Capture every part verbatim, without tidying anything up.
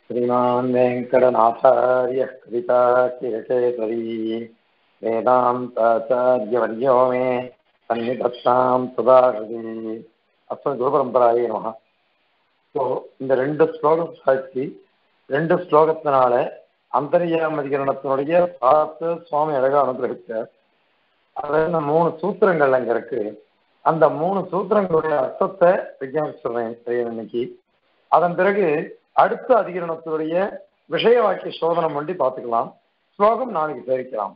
श्रीमान् वेङ्कटनाथार्यः कवितार्किकेसरी वेदान्ताचार्यवर्यो मे सन्निधत्तां सुधाकृति அஸ்மத் குருபரம்பராயே நமஹ. ஸோ இந்த ரெண்டு ஸ்லோகம் சாட்சி ரெண்டு ஸ்லோகத்தினால அந்தர்யாமதிகரணத்தினுடைய பார்த்து சுவாமி அழகாக அனுகிரகித்தார். அதில் மூணு சூத்திரங்கள் அங்கே இருக்கு. அந்த மூணு சூத்திரங்களுடைய அர்த்தத்தை விஞ்ஞாபிச்சுறேன் இன்னைக்கு. அதன் பிறகு அடுத்த அதிகரணத்துடைய விஷய வாக்கிய சோதனம் பண்ணி பார்த்துக்கலாம். ஸ்லோகம் நாளைக்கு சேவிக்கலாம்.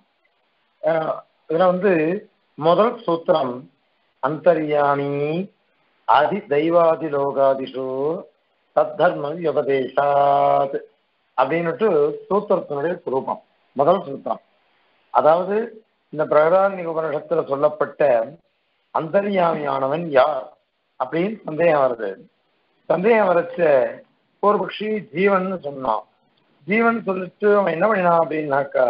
இதுல வந்து முதல் சூத்திரம் அந்தர்யாமி அதி தெய்வாதி லோகாதிஷு தத்தர்ம வியபதேசாத் அப்படின்னுட்டு சூத்திரத்தினுடைய சுரூபம். முதல் சூத்திரம், அதாவது இந்த பிரகதாரண்ய உபநிஷத்துல சொல்லப்பட்ட அந்தர்யாமியானவன் யார் அப்படின்னு சந்தேகம் வருது. சந்தேகம் வரச்ச ஒரு பட்சி ஜீவன் சொன்னான். ஜீவன் சொல்லிட்டு அவன் என்ன பண்ணினான் அப்படின்னாக்கா,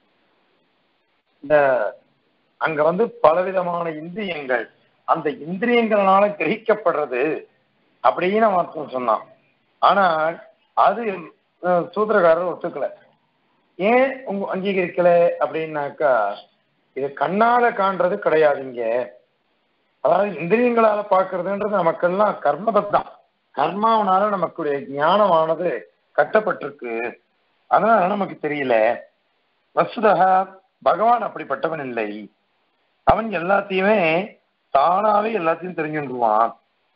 இந்த அங்க வந்து பலவிதமான இந்திரியங்கள், அந்த இந்திரியங்களால கிரகிக்கப்படுறது அப்படின்னு அவன் சொன்னான். ஆனால் அது சூத்திரக்காரர் ஒத்துக்கல. ஏன் உங்க அங்கீகரிக்கல அப்படின்னாக்கா, இது கண்ணால காண்றது கிடையாதுங்க. அதாவது இந்திரியங்களால பார்க்கறதுன்றது நமக்கெல்லாம் கர்மபத்தான். கர்மாவனால நமக்குடைய ஞானமானது கட்டப்பட்டிருக்கு. அதனால நமக்கு தெரியல. வசுதக பகவான் அப்படிப்பட்டவன் இல்லை. அவன் எல்லாத்தையுமே தானாவே எல்லாத்தையும் தெரிஞ்சுடுவான்.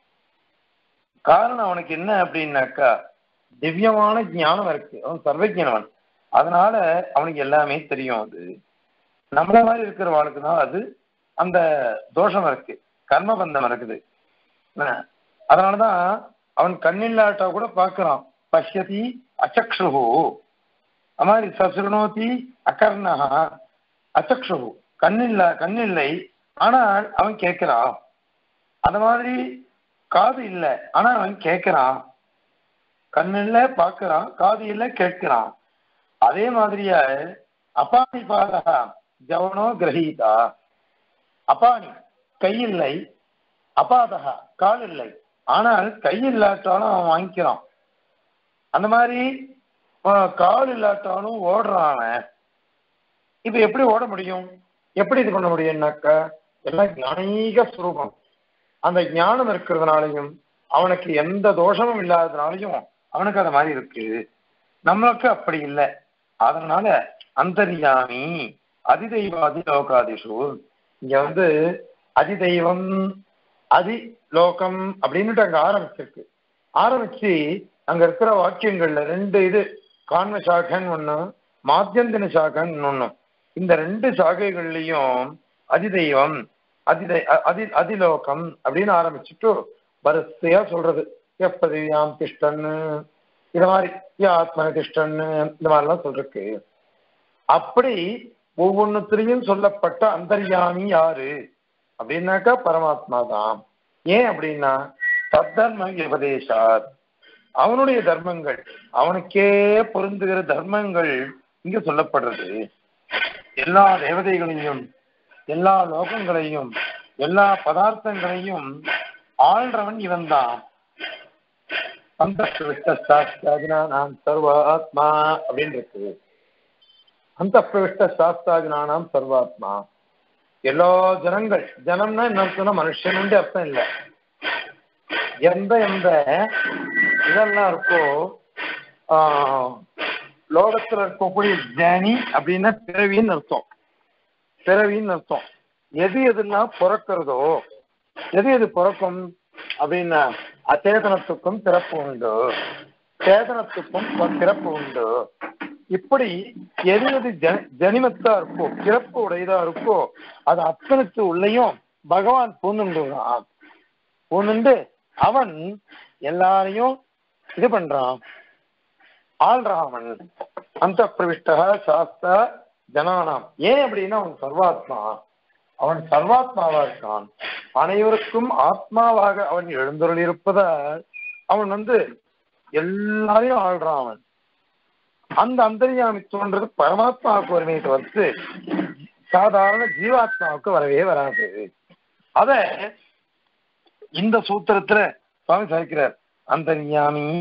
காரணம் அவனுக்கு என்ன அப்படின்னாக்கா, திவ்யமான ஞானம் இருக்கு. அவன் சர்வஜனவன். அதனால அவனுக்கு எல்லாமே தெரியும். அது நம்மள மாதிரி இருக்கிறவாளுக்கு தான் அது அந்த தோஷம் இருக்கு, கர்மபந்தம் இருக்குது. அதனாலதான் அவன் கண்ணில்லாட்டா கூட பார்க்கிறான். பஷ்யதி அச்சக்ஷு, அது மாதிரி சசுனோதி அகர்ணஹா அச்சக்ஷு, கண்ணில்ல கண்ணில்லை ஆனால் அவன் கேட்கிறான். அந்த மாதிரி காது இல்லை ஆனா அவன் கேட்கிறான். கண்ணில்ல பார்க்கிறான், காது இல்லை கேட்கிறான். அதே மாதிரியா அபானி பாதகா ஜவனோ கிரகீதா, அபானி கையில்லை, அபாதகா கால் இல்லை, ஆனால் கை இல்லாட்டாலும் அவன் வாங்கிக்கிறான். அந்த மாதிரி கால் இல்லாட்டாலும் ஓடுறான். இப்ப எப்படி ஓட முடியும், எப்படி இது பண்ண முடியும்னாக்கா, எல்லாம் ஞானீக ஸ்வரூபம். அந்த ஞானம் இருக்கிறதுனாலையும் அவனுக்கு எந்த தோஷமும் இல்லாததுனாலையும் அவனுக்கு அது மாதிரி இருக்கு. நம்மளுக்கு அப்படி இல்லை. அதனால அந்தர்யாமி அதிதெய்வாதி லோகாதிஷு, இங்க வந்து அதிதெய்வம் அதி லோகம் அப்படின்னுட்டு அங்க ஆரம்பிச்சிருக்கு. ஆரம்பிச்சு அங்க இருக்கிற வாக்கியங்கள்ல ரெண்டு இது, கான்ம சாகன் ஒண்ணு, மாத்தியந்தின சாகன் ஒண்ணு. இந்த ரெண்டு சாகைகள்லையும் அதிதெய்வம் அதிதை அதி அதிலோகம் அப்படின்னு ஆரம்பிச்சுட்டு வரிசையா சொல்றது. எப்பதியாம் திஷ்டன்னு, இது மாதிரி ஆத்மன திஷ்டன்னு, இந்த மாதிரிலாம் சொல்றக்கு. அப்படி ஒவ்வொன்றுத்திலையும் சொல்லப்பட்ட அந்தர்யாமி யாரு அப்படின்னாக்கா பரமாத்மா தான். ஏன் அப்படின்னா தத்தர்ம உபதேசாத், அவனுடைய தர்மங்கள், அவனுக்கே பொருந்துகிற தர்மங்கள் இங்க சொல்லப்படுறது. எல்லா தேவதைகளையும், எல்லா லோகங்களையும், எல்லா பதார்த்தங்களையும் ஆள்றவன் இவன் தான். அந்த பிரவிஷ்டாஸ்தாஜினானாம் சர்வாத்மா அப்படின்னு இருக்கு. அந்த பிரவிஷ்டாஸ்தாஜினானாம் சர்வாத்மா, எல்லா ஜனங்கள், ஜனம்னா என்ன அர்த்தம்னா மனுஷன் அர்த்தம் இல்லை. எந்த எந்த இதெல்லாம் இருக்கோ ஆஹ் லோகத்துல இருக்கக்கூடிய ஜனி அப்படின்னா பிறவின்னு அர்த்தம். பிறவின்னு அர்த்தம். எது எதுலாம் பிறக்கிறதோ, எது எது பிறக்கும் அப்படின்னா அச்சேதனத்துக்கும் பிறப்பு உண்டு, சேதனத்துக்கும் பிறப்பு உண்டு. இப்படி எது எது ஜ ஜனிமத்தா இருக்கோ, பிறப்பு உடையதா இருக்கோ, அது அத்தனுக்கு உள்ளேயும் பகவான் பூந்துண்டுறான். பூந்துண்டு அவன் எல்லாரையும் இது பண்றான், ஆள்றான். அவன் அந்த பிரவிஷ்டா சாஸ்தா ஜனானாம். ஏன் அப்படின்னா அவன் சர்வாத்மா, அவன் சர்வாத்மாவா இருக்கான். அனைவருக்கும் ஆத்மாவாக அவன் எழுந்தருள் இருப்பதால் அவன் வந்து எல்லாரையும் ஆள்றான். அவன் அந்த அந்தர்யாமித்துவன்றது பரமாத்மாவுக்கு வருமே தவிர்த்து சாதாரண ஜீவாத்மாவுக்கு வரவே வராது. அத இந்த சூத்திரத்துல சுவாமி சாய்க்கிறார். அந்தர்யாமி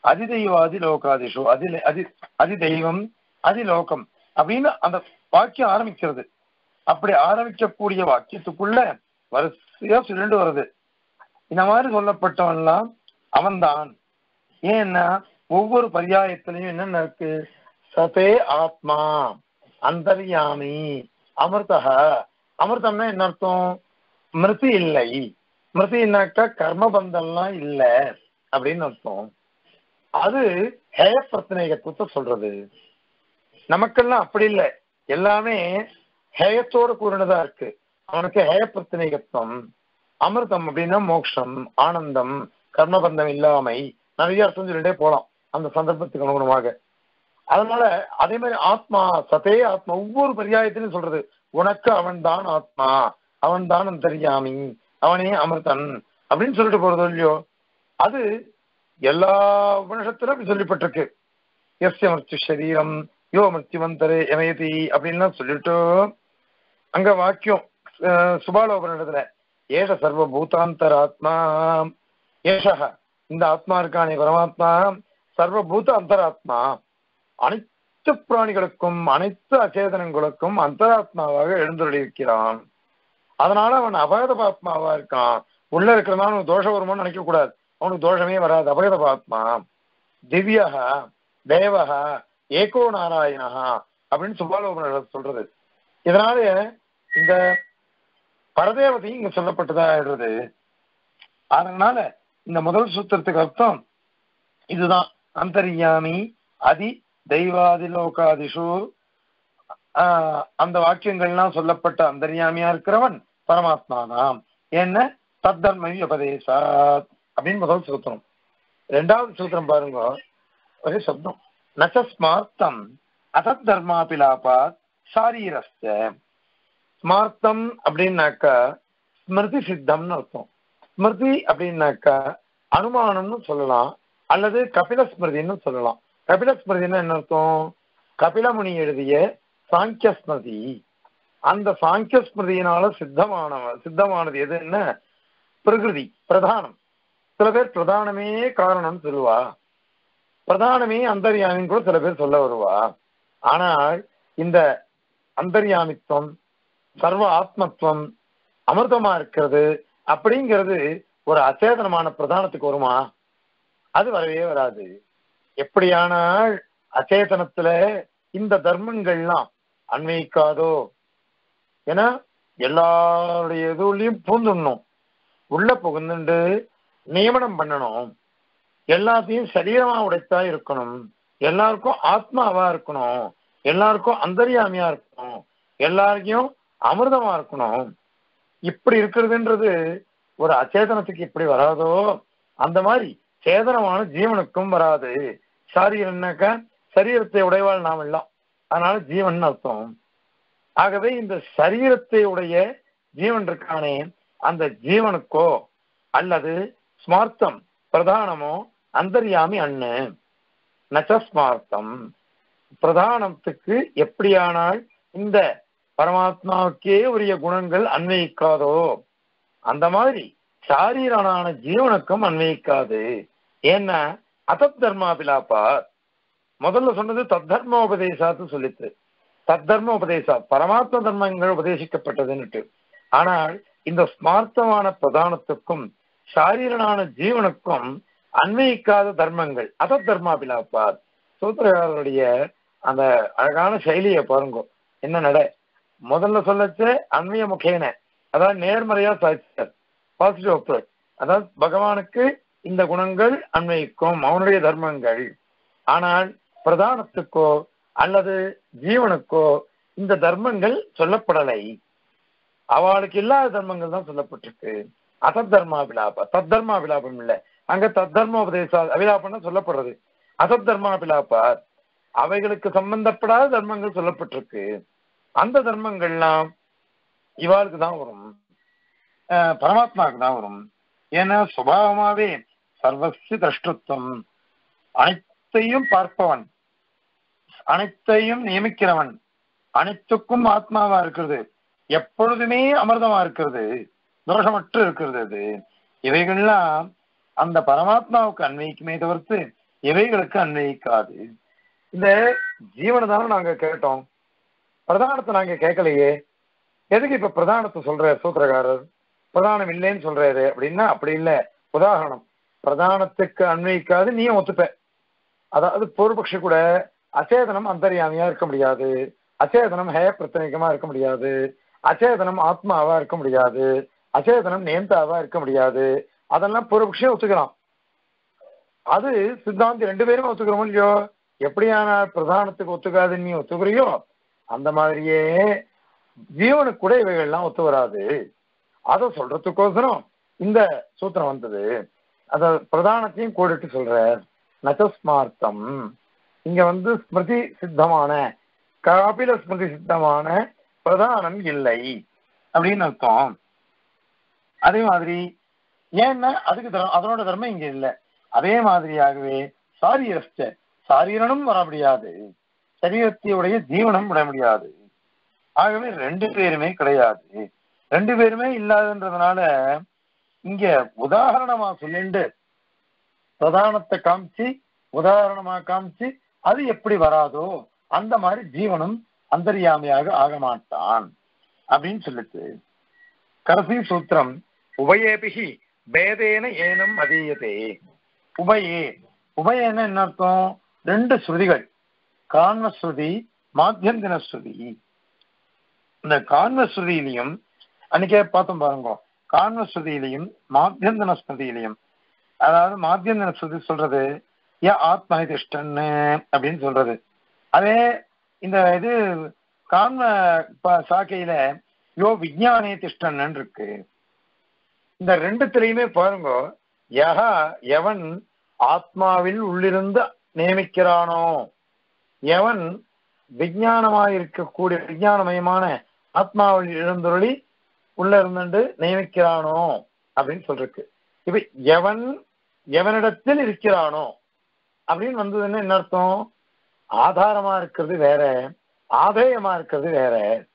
அதிதெய்வாதி லோகாதிஷு அதி அதி அதிதெய்வம் அதிலோகம் அப்படின்னு அந்த வாக்கியம் ஆரம்பிக்கிறது. அப்படி ஆரம்பிக்கக்கூடிய வாக்கியத்துக்குள்ள வரிசையா சொல்லிட்டு வருது. இந்த மாதிரி சொல்லப்பட்டவன்லாம் அவன்தான். ஏன்னா ஒவ்வொரு பரியாயத்திலையும் என்னென்ன இருக்கு? சதே ஆத்மா, அந்தர்யாமி, அமிர்தா. அமிர்தம்னா என்ன அர்த்தம்? மிருதி இல்லை. மிருதினாக்கா கர்மபந்தம்லாம் இல்லை அப்படின்னு அர்த்தம். அது ஹேய பிரத்னேகத்துவத்தை சொல்றது. நமக்கெல்லாம் அப்படி இல்லை, எல்லாமே ஹேயத்தோடு கூறினதா இருக்கு. அவனுக்கு ஹேய பிரத்னேகத்துவம். அமிர்தம் அப்படின்னா மோட்சம், ஆனந்தம், கர்மபந்தம் இல்லாமை, நிறைய அர்த்தம் சொல்லிட்டே போலாம் அந்த சந்தர்ப்பத்துக்கு அனுகுணமாக. அதனால அதே மாதிரி ஆத்மா, சதே ஆத்மா ஒவ்வொரு பரியாயத்திலும் சொல்றது. உனக்கு அவன் தான் ஆத்மா, அவன் தான் அந்தர்யாமி, அவனே அமிர்தன் அப்படின்னு சொல்லிட்டு போறது இல்லையோ. அது எல்லா உபனிஷத்திலும் அப்படி சொல்லப்பட்டிருக்கு. எஸ்ய மிருத்யு சரீரம் யோ மிருத்யுவந்தரே யமயதி அப்படின்லாம் சொல்லிட்டு அங்க வாக்கியம் சுபாலோபனிடத்துல ஏஷ சர்வ பூதாந்தர ஆத்மா, ஏஷக இந்த ஆத்மா இருக்கானே பரமாத்மா, சர்வபூத அந்தராத்மா, அனைத்து பிராணிகளுக்கும் அனைத்து அச்சேதனங்களுக்கும் அந்தராத்மாவாக எழுந்துள்ளிருக்கிறான். அதனால அவன் அபகத பாத்மாவா இருக்கான். உள்ள இருக்கிறதுனால அவனுக்கு தோஷம் வருமானு நினைக்க கூடாது. அவனுக்கு தோஷமே வராது. அபகத பாத்மா, திவ்யக, தேவக, ஏகோ நாராயணஹா அப்படின்னு சுபாலோபன சொல்றது. இதனால இந்த பரதேவதையும் இங்க சொல்லப்பட்டதா ஆயிடுறது. அதனால இந்த முதல் சூத்திரத்துக்கு அர்த்தம் இதுதான். அந்தர்யாமி அதி தெய்வாதிலோகாதிஷு, ஆஹ் அந்த வாக்கியங்கள்லாம் சொல்லப்பட்ட அந்தர்யாமியா இருக்கிறவன் பரமாத்மா தான். என்ன தத்தர்ம உபதேசாத் அப்படின்னு முதல் சூத்திரம். ரெண்டாவது சூத்திரம் பாருங்க, ஒரே சப்தம். நச்சஸ்மார்த்தம் அசத் தர்மாபிலாபாத் சாரீரஸ்த. ஸ்மார்த்தம் அப்படின்னாக்கா ஸ்மிருதி சித்தம்னு அர்த்தம். ஸ்மிருதி அப்படின்னாக்கா அனுமானம்னு சொல்லலாம், அல்லது கபில ஸ்மிருதின்னு சொல்லலாம். கபில ஸ்மிருதின்னு என்ன அர்த்தம்? கபிலமுனி எழுதிய சாங்கிய ஸ்மிருதி. அந்த சாங்கிய ஸ்மிருதியினால சித்தமான சித்தமானது எதுன்னா பிரகிருதி, பிரதானம். சில பேர் பிரதானமே காரணம்னு சொல்லுவா, பிரதானமே அந்தர்யாமின்னு கூட சில பேர் சொல்ல வருவா. ஆனால் இந்த அந்தர்யாமித்துவம், சர்வ ஆத்மத்துவம், அமிர்தமா இருக்கிறது அப்படிங்கிறது ஒரு அச்சேதனமான பிரதானத்துக்கு வருமா? அது வரவே வராது. எப்படியானால் அச்சேதனத்துல இந்த தர்மங்கள்லாம் அன்வயிக்காதோ? ஏன்னா எல்லாருடைய இதுலயும் பூந்துடணும், உள்ள புகுந்துண்டு நியமனம் பண்ணணும், எல்லாத்தையும் சரீரமா உடைத்தா இருக்கணும், எல்லாருக்கும் ஆத்மாவா இருக்கணும், எல்லாருக்கும் அந்தர்யாமியா இருக்கணும், எல்லாருக்கும் அமிர்தமா இருக்கணும். இப்படி இருக்கிறதுன்றது ஒரு அச்சேதனத்துக்கு எப்படி வராதோ அந்த மாதிரி சேதனமான ஜீவனுக்கும் வராது. சாரீரம்னாக்கா சரீரத்தை உடையவாள் நாம் எல்லாம், அதனால ஜீவன் அர்த்தம். ஆகவே இந்த சரீரத்தை உடைய ஜீவன் இருக்கானே, அந்த ஜீவனுக்கோ அல்லது ஸ்மார்த்தம் பிரதானமோ அந்தர்யாமி அண்ணு. நச்சஸ்மார்த்தம் பிரதானத்துக்கு எப்படியானால் இந்த பரமாத்மாவுக்கே உரிய குணங்கள் அன்வயிக்காதோ அந்த மாதிரி சாரீரனான ஜீவனுக்கும் அன்வயிக்காது. ஏன்னா அசத் தர்மாபிலாப்பா முதல்ல சொன்னது தத்தர்ம உபதேசாத்து சொல்லித்து. தத்தர்ம உபதேசா பரமாத்ம தர்மங்கள் உபதேசிக்கப்பட்டதுன்னுட்டு. ஆனால் இந்த ஸ்மார்த்தமான பிரதானத்துக்கும் சாரீரனான ஜீவனுக்கும் அன்வயிக்காத தர்மங்கள் அசத் தர்மாபிலாப்பா. சூத்திரகாரருடைய அந்த அழகான செயலியை பாருங்க. என்ன நட முதல்ல சொல்லச்ச அன்வய முகேன, அதாவது நேர்மறையா சாதிச்சார், பாசிட்டிவ் அப்ரோச். அதாவது பகவானுக்கு இந்த குணங்கள் அன்வயிக்கும், அவனுடைய தர்மங்கள். ஆனால் பிரதானத்துக்கோ அல்லது ஜீவனுக்கோ இந்த தர்மங்கள் சொல்லப்படலை. அவளுக்கு இல்லாத தர்மங்கள் தான் சொல்லப்பட்டிருக்கு. அசத் தர்மாபிலாபா, தத் தர்மாபிலாபம் இல்லை. அங்க தத் தர்ம உபதேச அபிலாபம்னு சொல்லப்படுறது. அசத் தர்மாபிலாபா அவைகளுக்கு சம்பந்தப்படாத தர்மங்கள் சொல்லப்பட்டிருக்கு. அந்த தர்மங்கள்லாம் இவாளுக்கு தான் வரும், பரமாத்மாவுக்கு தான் வரும். ஏன்னா சுபாவமாவே சர்வஸ்ய திரஷ்டத்துவம், அனைத்தையும் பார்ப்பவன், அனைத்தையும் நியமிக்கிறவன், அனைத்துக்கும் ஆத்மாவா இருக்கிறது, எப்பொழுதுமே அமிர்தமா இருக்கிறது, தோஷமற்று இருக்கிறது. அது இவைகள்லாம் அந்த பரமாத்மாவுக்கு அன்வயிக்குமே தவிர்த்து இவைகளுக்கு அன்வயிக்காது. இந்த ஜீவனை தானே நாங்க கேட்டோம், பிரதானத்தை நாங்க கேட்கலையே. எதுக்கு இப்ப பிரதானத்தை சொல்ற சூத்திரக்காரர்? பிரதானம் இல்லைன்னு சொல்றாரு அப்படின்னா அப்படி இல்லை. உதாரணம், பிரதானத்துக்கு அன்வயிக்காது நீயும் ஒத்துப்ப. அதாவது பூர்வபக்ஷி கூட அச்சேதனம் அந்தர்யாமியா இருக்க முடியாது, அச்சேதனம் ஹே பிரத்தனிகமா இருக்க முடியாது, அச்சேதனம் ஆத்மாவா இருக்க முடியாது, அச்சேதனம் நேந்தாவா இருக்க முடியாது, அதெல்லாம் பூர்வபக்ஷியும் ஒத்துக்கலாம். அது சித்தாந்தி ரெண்டு பேரும் ஒத்துக்கிறோம் இல்லையோ. எப்படியான பிரதானத்துக்கு ஒத்துக்காதுன்னு நீ ஒத்துக்கிறியோ அந்த மாதிரியே ஜீவனுக்கு கூட இவைகள்லாம் ஒத்து வராது. அதை சொல்றதுக்கோசரம் இந்த சூத்திரம் வந்தது. அத பிரதானத்தையும் கூடிட்டு சொல்ற. நச்சஸ்மார்த்தம், இங்க வந்து ஸ்மிருதி சித்தமான காபில ஸ்மிருதி சித்தமான பிரதானம் இல்லை அப்படின்னு அர்த்தம். அதே மாதிரி ஏன்னா அதுக்கு தரம் அதனோட தர்மம் இங்க இல்லை. அதே மாதிரியாகவே சாரீரஸ்ட சாரீரனும் வர முடியாது, சரீரத்தையுடைய ஜீவனம் விட முடியாது. ஆகவே ரெண்டு பேருமே கிடையாது. ரெண்டு பேருமே இல்லாதுன்றதுனால இங்க உதாரணமா சொல்லிண்டு பிரதானத்தை காமிச்சு உதாரணமா காமிச்சு அது எப்படி வராதோ அந்த மாதிரி ஜீவனும் அந்தர்யாமியாக ஆக மாட்டான் அப்படின்னு சொல்லிட்டு கடைசி சூத்திரம் உபயேபிகி பேதேன ஏனம் அதீயதே. உபயே உபயேன என்ன அர்த்தம்? ரெண்டு ஸ்ருதிகள், கான்வஸ்ருதி மாத்தியந்தின ஸ்ருதி. இந்த கான்வஸ்ருதியிலையும் அன்னைக்கே பார்த்தோம் பாருங்க, கான்வஸ்ருதியிலையும் மாத்தியந்தின ஸ்ருதியிலையும், அதாவது மாத்தியந்தின ஸ்ருதி சொல்றது ஏ ஆத்மனை திஷ்டன்னு அப்படின்னு சொல்றது. அதே இந்த இது கான்வ சாக்கையில யோ விஜயானே திஷ்டன்னு இருக்கு. இந்த ரெண்டுத்திலையுமே பாருங்க, யஹா எவன் ஆத்மாவில் உள்ளிருந்து நியமிக்கிறானோ, எவன் விஞ்ஞானமாயிருக்கக்கூடிய விஞ்ஞானமயமான ஆத்மாவில் எழுந்தொழி உள்ள இருந்து நியமிக்கிறானோ அப்படின்னு சொல்றக்கு. இப்ப எவன் எவனிடத்தில் இருக்கிறானோ அப்படின்னு வந்ததுன்னு என்ன அர்த்தம்? ஆதாரமா இருக்கிறது வேற, ஆதேயமா இருக்கிறது வேற.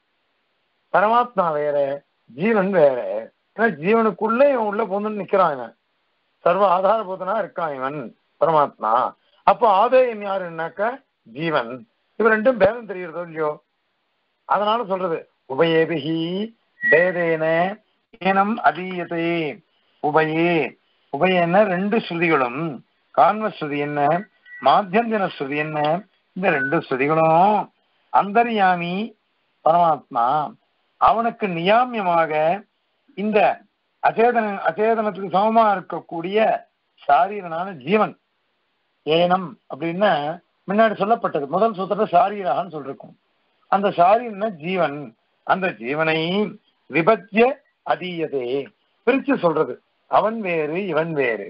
பரமாத்மா வேற, ஜீவன் வேற. ஜீவனுக்குள்ள இவன் உள்ள போந்து நிக்கிறான், இவன் சர்வ ஆதாரபூதனா இருக்கான் இவன் பரமாத்மா. அப்போ ஆதேயம் யாருன்னாக்க ஜீவன். இவன் ரெண்டும் பேதம் தெரிகிறதோ இல்லையோ. அதனால சொல்றது உபயேபிகி பேதேன ஏனம் அதீயதே. உபயே உபயன ரெண்டு ஸ்ருதிகளும், கான்வ ஸ்ருதி என்ன மாத்தியந்தின ஸ்ருதி என்ன, இந்த ரெண்டு ஸ்ருதிகளும் அந்தர்யாமி பரமாத்மா அவனுக்கு நியாமியமாக இந்த அச்சேதன அச்சேதனத்துக்கு சமமா இருக்கக்கூடிய சாரீரனான ஜீவன் ஏனம் அப்படின்னா முன்னாடி சொல்லப்பட்டது. முதல் சூத்திரத்தை சாரீரகான்னு சொல்லிருக்கும். அந்த சாரீரன ஜீவன், அந்த ஜீவனை விபத்திய அதீயதே பிரிச்சு சொல்றது. அவன் வேறு இவன் வேறு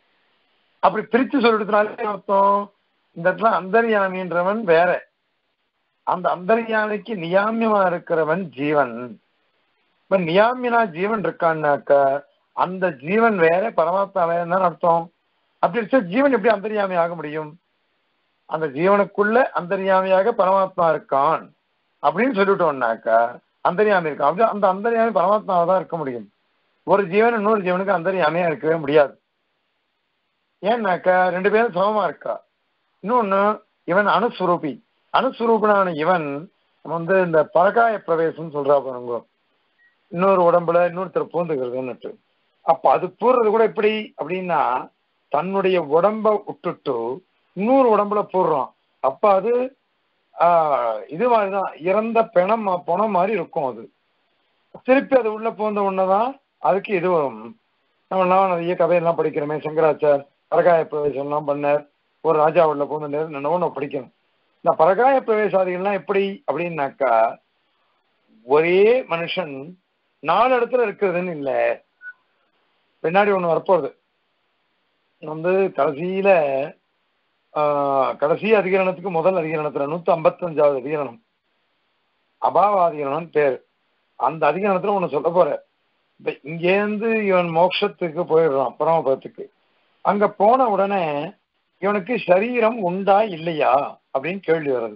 அப்படி பிரிச்சு சொல்றதுனால அர்த்தம், இந்த இடத்துல அந்தர்யாமின்றவன் வேற, அந்த அந்தர்யாமிக்கு நியாமியமா இருக்கிறவன் ஜீவன். இப்ப நியாமியனா ஜீவன் இருக்கான்னாக்க அந்த ஜீவன் வேற பரமாத்மா வேறன்னு அர்த்தம். அப்படி இருக்க ஜீவன் எப்படி அந்தர்யாமி ஆக முடியும்? அந்த ஜீவனுக்குள்ள அந்தர்யாமியாக பரமாத்மா இருக்கான் அப்படின்னு சொல்லிட்டோம்னாக்கா அந்தர்யாமி இருக்கான். அப்படி அந்த அந்தர்யாமி பரமாத்மாவை தான் இருக்க முடியும். ஒரு ஜீவன் இன்னொரு ஜீவனுக்கு அந்தர்யாமியா இருக்கவே முடியாது. ஏன்னாக்கா ரெண்டு பேரும் சமமா இருக்கா. இன்னொன்னு இவன் அணுஸ்வரூபி. அணுஸ்வரூபனான இவன் வந்து இந்த பரகாய பிரவேசம் சொல்றா பாருங்க, இன்னொரு உடம்புல இன்னொருத்தர் பூந்துக்கிறதுன்னுட்டு. அப்ப அது பூர்றது கூட எப்படி அப்படின்னா தன்னுடைய உடம்ப விட்டுட்டு இன்னொரு உடம்புல போடுறான். அப்ப அது ஆஹ் இது மாதிரிதான் இறந்த பிணம் பணம் மாதிரி இருக்கும். அது திருப்பி அது உள்ள போந்த உடனேதான் அதுக்கு இது வரும். நம்மளாம் நிறைய கதையெல்லாம் படிக்கிறோமே, சங்கராச்சார் பரகாய பிரவேசம் எல்லாம் பண்ணார், ஒரு ராஜா உள்ள போந்த நேரம் என்னவோ படிக்கணும். இந்த பரகாய பிரவேசாதிகள்லாம் எப்படி அப்படின்னாக்கா ஒரே மனுஷன் நாலு இடத்துல இருக்கிறதுன்னு இல்லை. பின்னாடி ஒண்ணு வரப்போகுது வந்து கடைசியில ஆஹ் கடைசி அதிகரணத்துக்கு முதல் அதிகரணத்துல நூத்தி ஐம்பத்தி அஞ்சாவது அதிகரணம் அபாவ அதிகரணம் பேர். அந்த அதிகரணத்துல ஒண்ணு சொல்ல போற. இப்ப இங்கேருந்து இவன் மோட்சத்துக்கு போயிடுறான் பரமபதத்துக்கு. அங்க போன உடனே இவனுக்கு சரீரம் உண்டா இல்லையா அப்படின்னு கேள்வி வருது.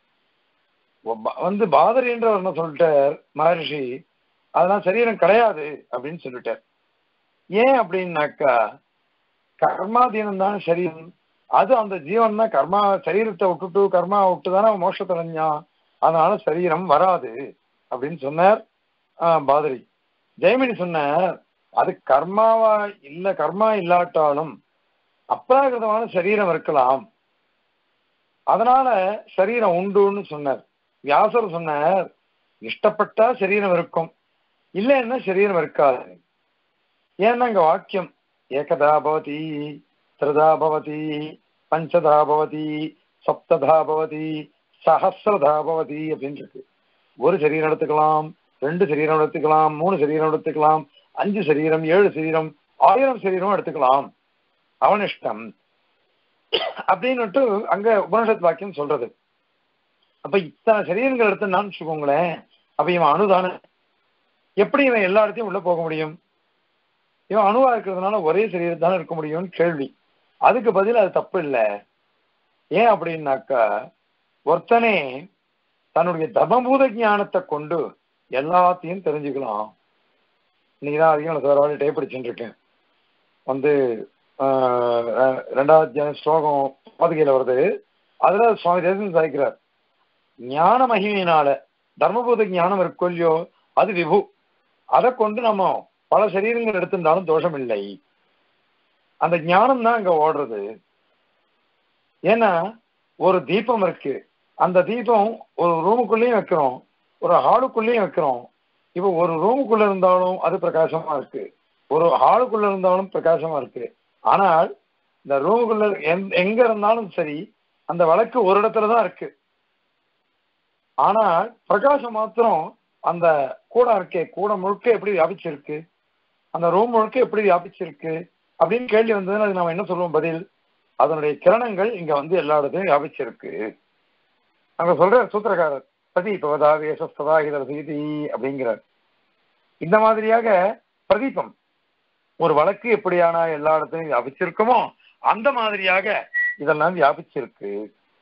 வந்து பாதரின்றவர் என்ன சொல்லிட்டார் மகர்ஷி, அதெல்லாம் சரீரம் கிடையாது அப்படின்னு சொல்லிட்டார். ஏன் அப்படின்னாக்கா கர்மாதீனம் தான் சரீரம். அது அந்த ஜீவன் தான் கர்மா சரீரத்தை விட்டுட்டு கர்மா விட்டு தானே அவன் மோட்சத்தை அடைஞ்சான், அதனால சரீரம் வராது அப்படின்னு சொன்னார் ஆஹ் பாதரி. ஜெயமணி சொன்னார் அது கர்மாவா இல்ல, கர்மா இல்லாட்டாலும் அப்ராகிருதமான சரீரம் இருக்கலாம், அதனால சரீரம் உண்டுன்னு சொன்னார். வியாசர் சொன்னார் இஷ்டப்பட்டா சரீரம் இருக்கும், இல்லைன்னா சரீரம் இருக்காது. ஏன்னா இங்க வாக்கியம் ஏகதா பவதி, திரதா பவதி, பஞ்சதா பவதி, சப்ததா பவதி, சஹசிரதா பவதி அப்படின்னு இருக்கு. ஒரு சரீரம் எடுத்துக்கலாம், ரெண்டு சரீரம் எடுத்துக்கலாம், மூணு சரீரம் எடுத்துக்கலாம், அஞ்சு சரீரம், ஏழு சரீரம், ஆயிரம் சரீரம் எடுத்துக்கலாம், அவனிஷ்டம் அப்படின்னுட்டு அங்க உபனிஷத் வாக்கியம் சொல்றது. அப்ப இத்தனை சரீரங்கள் எடுத்துன்னு வச்சுக்கோங்களேன், அப்ப இவன் அணுதானே, எப்படி இவன் எல்லா இடத்தையும் உள்ள போக முடியும்? இவன் அணுவா இருக்கிறதுனால ஒரே சரீரம் தானே இருக்க முடியும்னு கேள்வி. அதுக்கு பதில் அது தப்பு இல்லை. ஏன் அப்படின்னாக்கா ஒருத்தனே தன்னுடைய தர்மபூத ஞானத்தை கொண்டு எல்லாத்தையும் தெரிஞ்சுக்கலாம். இன்னைக்குதான் அதிகம் சார் டைப் படிச்சுட்டு இருக்கேன். வந்து ஆஹ் ரெண்டாவது ஸ்லோகம் பாதுகையில வருது. அதுல சுவாமி தேசம் சாய்க்கிறார், ஞான மகிமையினால தர்மபூத ஞானம் இருக்கோ இல்லையோ அது விபு, அதை கொண்டு நம்ம பல சரீரங்கள் எடுத்திருந்தாலும் தோஷம் இல்லை. அந்த ஞானம் தான் அங்க ஓடுறது. ஏன்னா ஒரு தீபம் இருக்கு, அந்த தீபம் ஒரு ரூமுக்குள்ளேயும் வைக்கிறோம், ஒரு ஹாலுக்குள்ளேயும் வைக்கிறோம். இப்போ ஒரு ரூமுக்குள்ள இருந்தாலும் அது பிரகாசமா இருக்கு, ஒரு ஹாலுக்குள்ள இருந்தாலும் பிரகாசமா இருக்கு. ஆனால் இந்த ரூமுக்குள்ள எங்க இருந்தாலும் சரி அந்த விளக்கு ஒரு இடத்துலதான் இருக்கு. ஆனால் பிரகாசம் மாத்திரம் அந்த கூடம் இருக்கே, கூடம் முழுக்க எப்படி வியாபிச்சிருக்கு, அந்த ரூம் முழுக்க எப்படி வியாபிச்சிருக்கு அப்படின்னு கேள்வி வந்ததுன்னு அது நம்ம என்ன சொல்லுவோம் பதில்? அதனுடைய கிரணங்கள் இங்க வந்து எல்லா இடத்தையும் வியாபிச்சிருக்கு. அங்க சொல்ற சூத்திரக்காரர் பிரதீபவதா வேசஸ்ததா இதர செய்தி அப்படிங்கிறார். இந்த மாதிரியாக பிரதீபம் ஒரு வழக்கு எப்படியான எல்லா இடத்தையும் வியாபிச்சிருக்குமோ அந்த மாதிரியாக இதெல்லாம் வியாபிச்சிருக்கு.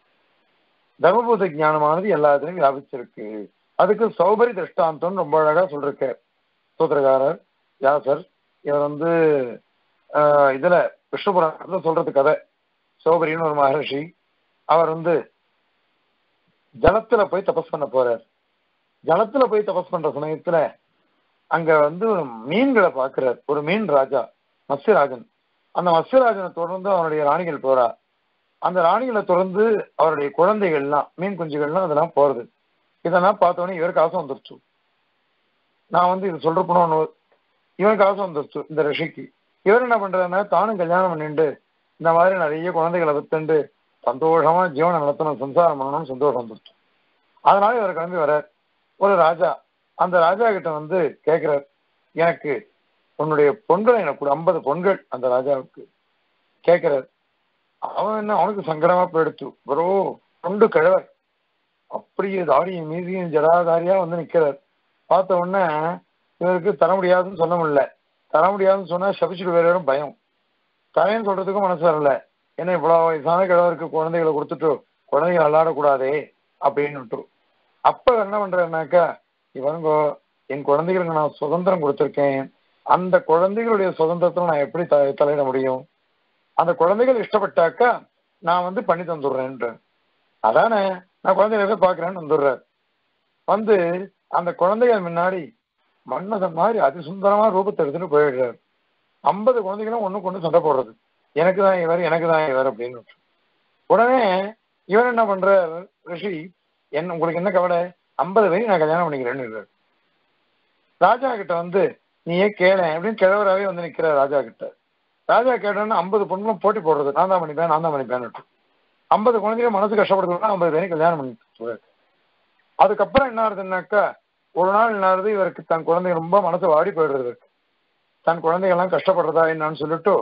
தர்மபூத ஞானமானது எல்லா இடத்துலையும் வியாபிச்சிருக்கு. அதுக்கு சௌபரி திருஷ்டாந்தம் ரொம்ப அழகா சொல்லிருக்க சூத்திரக்காரர் வியாசர். இவர் வந்து ஆஹ் இதுல விஷ்ணுபுராணத்துல சொல்றது கதை. சௌபரின்னு ஒரு மகர்ஷி, அவர் வந்து ஜலத்துல போய் தபஸ் பண்ண போறார். ஜலத்துல போய் தபஸ் பண்ற சமயத்துல அங்க வந்து மீன்களை பாக்குறார். ஒரு மீன் ராஜா மத்ஸ்யராஜன். அந்த மத்ஸ்யராஜனை தொடர்ந்து அவனுடைய ராணிகள் போறா. அந்த ராணிகளை தொடர்ந்து அவருடைய குழந்தைகள்லாம் மீன் குஞ்சுகள்லாம் அதெல்லாம் போறது. இதெல்லாம் பார்த்தோன்னே இவருக்கு ஆசை வந்துருச்சு. நான் வந்து இது சொல்றப்போன்னு இவனுக்கு ஆசை வந்துருச்சு இந்த ரிஷிக்கு. இவர் என்ன பண்றாருன்னா தானும் கல்யாணம் பண்ணிட்டு இந்த மாதிரி நிறைய குழந்தைகளை வித்துண்டு சந்தோஷமா ஜீவனம் நடத்தணும், சம்சாரம் பண்ணணும்னு சந்தோஷம் வந்துருச்சு. அதனால இவர் கிளம்பி வர்றார். ஒரு ராஜா அந்த ராஜா கிட்ட வந்து கேட்கிறார், எனக்கு உன்னுடைய பொண்கள் எனக்கு கூட ஐம்பது பொண்கள் அந்த ராஜாவுக்கு கேட்கிறார். அவன் என்ன அவனுக்கு சங்கடமா போயிடுச்சு. ப்ரோ தொண்டு கிழவர் அப்படியே தாடியும் மீதியும் ஜடாதாரியா வந்து நிக்கிறார். பார்த்த உடனே இவருக்கு தர முடியாதுன்னு சொல்ல முடியல. தர முடியாதுன்னு சொன்னா சபிச்சுட்டு வேற பயம். தரேன்னு சொல்றதுக்கும் மனசு வரல. ஏன்னா இவ்வளவு வயசான கிழவருக்கு குழந்தைகளை கொடுத்துட்டு குழந்தைகள் விளையாடக்கூடாதே அப்படின்னு. அப்ப என்ன பண்றேன்னாக்கா, இவனுங்கோ என் குழந்தைகளுக்கு நான் சுதந்திரம் கொடுத்துருக்கேன், அந்த குழந்தைகளுடைய சுதந்திரத்துல நான் எப்படி த தலையிட முடியும்? அந்த குழந்தைகள் இஷ்டப்பட்டாக்கா நான் வந்து பண்ணி தந்துடுறேன்ற. அதானே நான் குழந்தைகளை பாக்குறேன்னு வந்துடுறார். வந்து அந்த குழந்தைகள் முன்னாடி மன்னதன் மாதிரி அதிசுந்தரமா ரூபத்தை எடுத்துட்டு போயிடுறாரு. ஐம்பது குழந்தைகளும் ஒண்ணுக்கு ஒண்ணு சண்டை போடுறது, எனக்கு தான் இவர் எனக்கு தான் இவர் அப்படின்னு. உடனே இவர் என்ன பண்ற, ரிஷி என்ன உங்களுக்கு என்ன கவலை, ஐம்பது பேரையும் நான் கல்யாணம் பண்ணிக்கிறேன்னு. ராஜா கிட்ட வந்து நீயே கேள அப்படின்னு கிழவராகவே வந்து நிக்கிற ராஜா கிட்ட. ராஜா கேட்டோன்னா ஐம்பது பொண்ணுங்களும் போட்டி போடுறது, நான் தான் பண்ணிப்பேன் நான் தான் பண்ணிப்பேன். ஐம்பது குழந்தைங்க மனசு கஷ்டப்படுறதுனா ஐம்பது பேரையும் கல்யாணம் பண்ணி. அதுக்கப்புறம் என்ன ஆகுதுன்னாக்கா, ஒரு நாள் என்ன ஆகுது, இவருக்கு தன் குழந்தைங்க ரொம்ப மனசு வாடி போயிடுறது. தன் குழந்தைகள்லாம் கஷ்டப்படுறதா என்னன்னு சொல்லிட்டு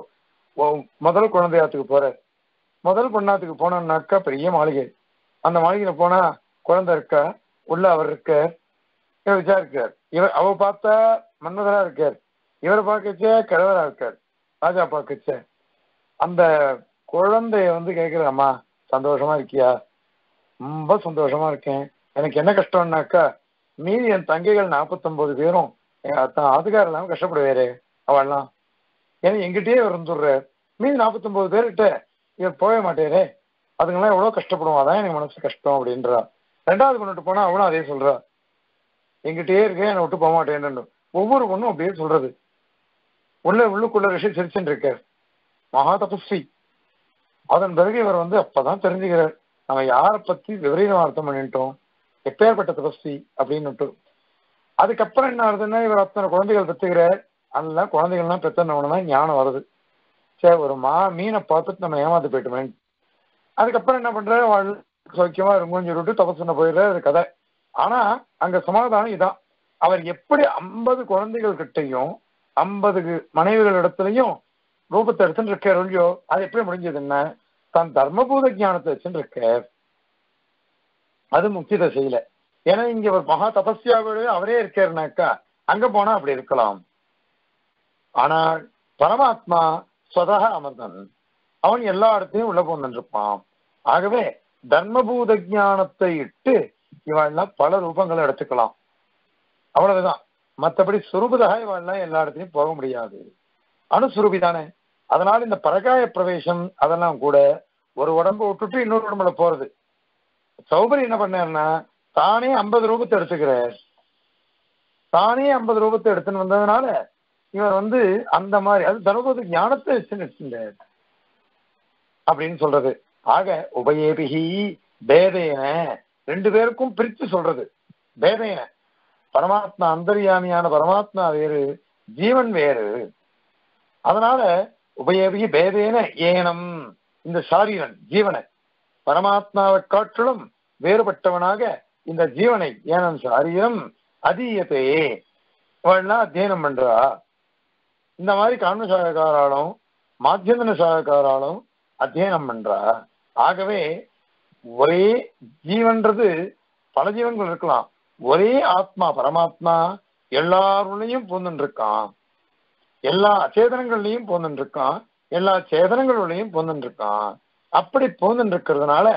முதல் குழந்தையாத்துக்கு போறாரு. முதல் பொண்ணாத்துக்கு போனோம்னாக்கா பெரிய மாளிகை. அந்த மாளிகையில போனா குழந்தை இருக்கா, உள்ள அவர் இருக்கார், இவர் விசாரிக்கார். இவர் அவ பார்த்தா மன்னதரா இருக்கார், இவரை பார்க்கச்சே கிழவரா இருக்கார். ராஜா பார்க்கச்சே அந்த குழந்தைய வந்து கேட்கிற, அம்மா சந்தோஷமா இருக்கியா? ரொம்ப சந்தோஷமா இருக்கேன். எனக்கு என்ன கஷ்டம்னாக்கா, மீதி என் தங்கைகள் நாற்பத்தொன்பது பேரும் அதுக்கார இல்லாம கஷ்டப்படுவாரு அவள்லாம். ஏன்னா எங்கிட்டயே வந்துடுற மீதி நாற்பத்தொன்பது பேர்கிட்ட இவர் போக மாட்டேரே, அதுங்கெல்லாம் எவ்வளவு கஷ்டப்படுவோம், அதான் எனக்கு மனசு கஷ்டம் அப்படின்றா. ரெண்டாவது பொண்ணுட்டு போனா அவளும் அதே சொல்றா, எங்கிட்டயே இருக்கேன் என்னை விட்டு போக மாட்டேன்னு. ஒவ்வொரு பொண்ணும் அப்படியே சொல்றது. உள்ள உள்ளுக்குள்ள ரிஷி சிரிச்சுட்டு இருக்கார், மகா தபஸ்வி. அதன் பிறகு இவர் வந்து அப்பதான் தெரிஞ்சுக்கிறார், நம்ம யாரை பத்தி விபரீதம் அர்த்தம் பண்ணிட்டோம், எப்பேற்பட்ட தபஸ்வி அப்படின்னுட்டு. அதுக்கப்புறம் என்ன ஆகுதுன்னா, இவர் அத்தனை குழந்தைகள் பெற்றுக்கிறார். அதனால குழந்தைகள்லாம் பெற்றனவுடனே ஞானம் வருது. சரி, ஒரு மா மீனை பார்த்துட்டு நம்ம ஏமாந்து போயிட்டுமே. அதுக்கப்புறம் என்ன பண்ற, வாழ் சௌக்கியமா இருக்கும்னு சொல்லிட்டு தபசுன போயிடுற அது கதை. ஆனா அங்க சமாதானம் இதான், அவர் எப்படி ஐம்பது குழந்தைகள் கிட்டையும் ஐம்பது மனைவிகள் இடத்துலையும் ரூபத்தை எடுத்துட்டு இருக்கார் இல்லையோ, அது எப்படி முடிஞ்சதுன்னா தன் தர்மபூத ஞானத்தை வச்சுட்டு இருக்கார். அது முக்கிய செய்யல. ஏன்னா இங்க ஒரு மகா தபஸ்யாவே அவரே இருக்காருனாக்கா அங்க போனா அப்படி இருக்கலாம். ஆனால் பரமாத்மா ஸ்வதக அமர்தன், அவன் எல்லா இடத்தையும் உள்ள போந்துருப்பான். ஆகவே தர்மபூத ஞானத்தை இட்டு இவெல்லாம் பல ரூபங்களை எடுத்துக்கலாம், அவ்வளவுதான். மற்றபடி சுரூபதாக இவெல்லாம் எல்லா இடத்துலையும் போக முடியாது, அணுசுரூபி தானே. அதனால இந்த பரகாய பிரவேசம் அதெல்லாம் கூட ஒரு உடம்பு விட்டுட்டு இன்னொரு உடம்புல போறது. சௌபரி என்ன பண்ணாருன்னா தானே ஐம்பது ரூபத்தை எடுத்துக்கிறார், தானே ஐம்பது ரூபத்தை எடுத்துன்னு வந்ததுனால இவர் வந்து அந்த மாதிரி அது தர்மபூத ஞானத்தை வச்சு அப்படின்னு சொல்றது. ஆக உபயேபிகி பேதையன, ரெண்டு பேருக்கும் பிரித்து சொல்றது. பேதையன, பரமாத்மா அந்தர்யாமியான பரமாத்மா வேறு, ஜீவன் வேறு. அதனால உபயேபிகி பேதேன ஏனம், இந்த சாரீரன் ஜீவனை பரமாத்மாவை காட்டிலும் வேறுபட்டவனாக இந்த ஜீவனை ஏனம் சாரீரம் அதீயத்தே அத்தியனம் பண்றா. இந்த மாதிரி காண்ம சாகக்காராலும் மாத்தியந்தன சாகக்காராலும் அத்தியனம் பண்றா. ஆகவே ஒரே ஜீவன்றது பல ஜீவன்கள் இருக்கலாம், ஒரே ஆத்மா பரமாத்மா எல்லாருடையும் பூந்துட்டு இருக்கான், எல்லா சேதனங்கள்லையும் பூந்துட்டு இருக்கான், எல்லா சேதனங்களுடையும் பூந்துட்டு இருக்கான். அப்படி பூந்துட்டு இருக்கிறதுனால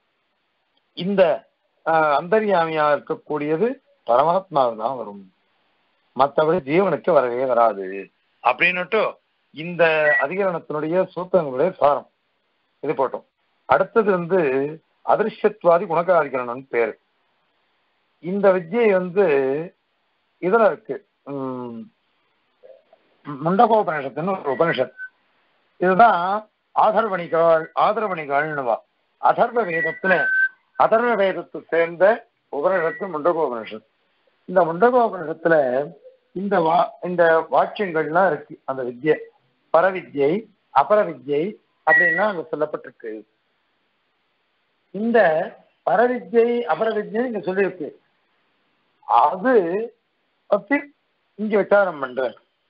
இந்த அந்தர்யாமியா இருக்கக்கூடியது பரமாத்மாவில் தான் வரும், மற்றபடி ஜீவனுக்கு வரவே வராது அப்படின்னுட்டு இந்த அதிகரணத்தினுடைய சூத்திரங்களுடைய சாரம் இது போட்டோம். அடுத்தது வந்து அதிருஷ்யத்வாதி குணகாதிகரணம் பேரு. இந்த வித்யை வந்து இதுல இருக்கு, உம் முண்டகோபனிஷத்துன்னு ஒரு உபனிஷத். இதுதான் ஆதர்வணிகாள் ஆதரவணிகாள்னுவா. அதர்வ வேதத்துல அதர்வ வேதத்தை சேர்ந்த உபனிஷத்து முண்டகோபனிஷத். இந்த முண்டகோபனிஷத்துல இந்த வா இந்த வாக்கியங்கள்லாம் இருக்கு. அந்த வித்யை பரவித்யை அபரவித்யை அப்படின்னா அங்க சொல்லப்பட்டிருக்கு. இந்த பரவித்யை அபரவித்யை இங்க சொல்லியிருக்கு. அது பத்தி இங்க விசாரம் பண்ற.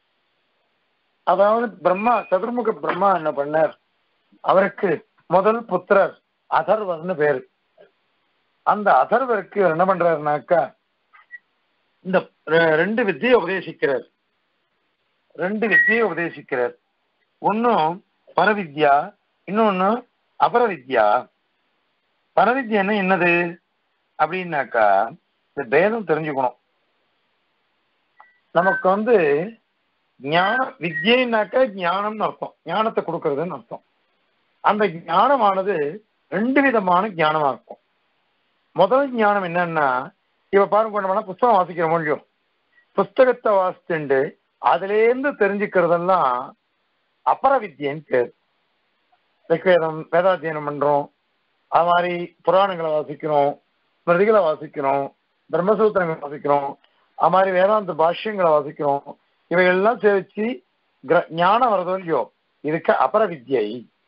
அதாவது பிரம்மா சதுர்முக பிரம்மா என்ன பண்ணார், அவருக்கு முதல் புத்திரர் அதர்வர்னு பேரு. அந்த அதர்வருக்கு என்ன பண்றாருனாக்கா இந்த ரெண்டு வித்தியை உபதேசிக்கிறார். ரெண்டு வித்தியை உபதேசிக்கிறார். ஒன்னும் பரவித்யா, இன்னொன்னு அபரவித்யா. பரவித்யன்னா என்னது அப்படின்னாக்கா இந்த பேதம் தெரிஞ்சுக்கணும். நமக்கு வந்து ஞானம் வித்யின்னாக்கா ஞானம்னு அர்த்தம், ஞானத்தை கொடுக்கறதுன்னு அர்த்தம். அந்த ஞானமானது ரெண்டு விதமான ஞானமா இருக்கும். முதல் ஞானம் என்னன்னா, இப்ப பாருங்க, நம்மளாம் புஸ்தகம் வாசிக்கிற முடியும், புஸ்தகத்தை வாசிச்சுண்டு அதுலேருந்து தெரிஞ்சுக்கிறதெல்லாம் அபரவித்யன்னு பேர். ரிக்வேதம் வேதாத்தியனம் பண்றோம், அது மாதிரி புராணங்களை வாசிக்கிறோம், ஸ்மிருதிகளை வாசிக்கிறோம், பிரம்மசூத்திரங்களை வாசிக்கிறோம், அது மாதிரி வேதாந்த பாஷ்யங்களை வாசிக்கிறோம். இவைகள்லாம் சேவிச்சு ஞானம் வரதோ இல்லையோ, இதுக்கு அபரவித்யை.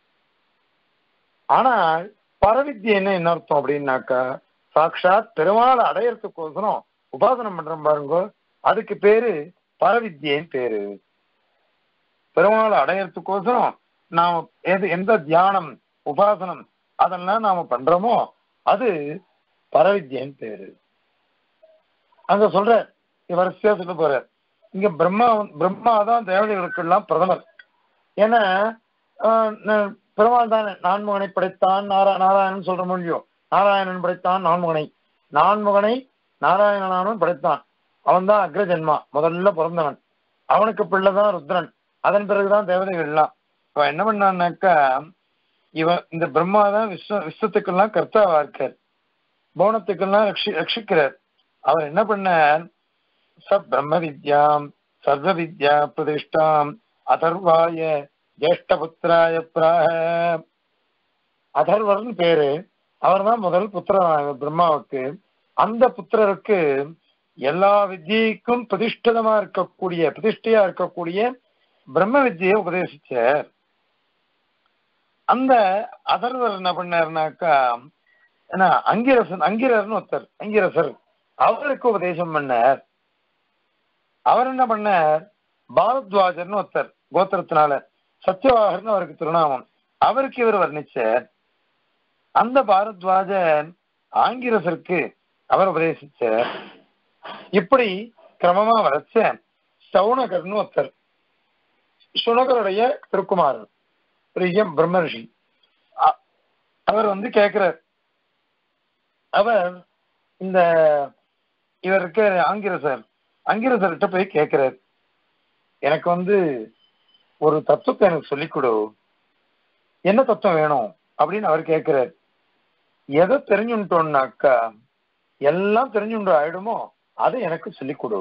ஆனால் பரவித்யன்னு என்ன அர்த்தம் அப்படின்னாக்கா, சாட்சாத் பெருமாளை அடையறதுக்கோசரம் உபாசனம் பண்றோம் பாருங்க, அதுக்கு பேரு பரவித்யன்னு பேரு. பெருமாளை அடையறதுக்கோசரம் நாம எது எந்த தியானம் உபாசனம் அதெல்லாம் நாம பண்றோமோ அது பரவித்யன்னு பேரு. அங்க சொல்ற வரிசையா சொல்ல போற. இங்க பிரம்மா பிரம்மா தான் தேவதைகளுக்கெல்லாம் பிரதமர். ஏன்னா பெருமாள் தானே நான்முகனை படைத்தான், நாரா நாராயணன் சொல்ற மொழியோ, நாராயணன் படைத்தான் நான்முகனை, நான்முகனை நாராயணனானும் படைத்தான். அவன் தான் அக்ரஜன்மா, முதல்ல பிறந்தவன். அவனுக்கு பிள்ளைதான் ருத்ரன், அதன் பிறகுதான் தேவதைகள் எல்லாம். இப்ப என்ன பண்ணான்னாக்கா இவன் இந்த பிரம்மா தான் விஸ்வ விஸ்வத்துக்கெல்லாம் கர்த்தாவா இருக்கார், போனத்துக்கெல்லாம் ரட்சி ரட்சிக்கிறார். அவர் என்ன பண்ணார், ச பிரம்ம வித்யாம் சர்வ வித்யா பிரதிஷ்டாம் அதர்வாய ஜேஷ்டபுத்திராய பிராக. அதர்வர்னு பேரு, அவர் தான் முதல் புத்திரன் பிரம்மாவுக்கு. அந்த புத்திரருக்கு எல்லா வித்தியைக்கும் பிரதிஷ்டிதமா இருக்கக்கூடிய பிரதிஷ்டையா இருக்கக்கூடிய பிரம்ம வித்தியை உபதேசிச்சார். அந்த அதர்வர் என்ன பண்ணாருனாக்கா, ஏன்னா அங்கிரசன் அங்கிரர்னு ஒருத்தர், அங்கிரசர் அவருக்கு உபதேசம் பண்ணார். அவர் என்ன பண்ணார், பாரத்வாஜர்னு ஒருத்தர் கோத்திரத்தினால, சத்யவாகர்னு அவருக்கு திருநாமம், அவருக்கு இவர் வர்ணிச்சார். அந்த பாரத்வாஜன் ஆங்கிரசருக்கு அவர் உபதேசிச்சார். இப்படி கிரமமா வரைச்ச சவுனகர்னு ஒருத்தர், சுனகருடைய திருக்குமாரர், பெரிய பிரம்மரிஷி. அவர் வந்து கேட்கிறார், அவர் இந்த இவருக்கு ஆங்கிரசர் அங்கிரசர்கிட்ட போய் கேட்கிறார், எனக்கு வந்து ஒரு தத்துவத்தை எனக்கு சொல்லிக் கொடு, என்ன தத்துவம் வேணும் அப்படின்னு அவர் கேட்கிறார். எதை தெரிஞ்சுட்டோம்னாக்கா எல்லாம் தெரிஞ்சுட்டு ஆயிடுமோ அதை எனக்கு சொல்லிக் கொடு.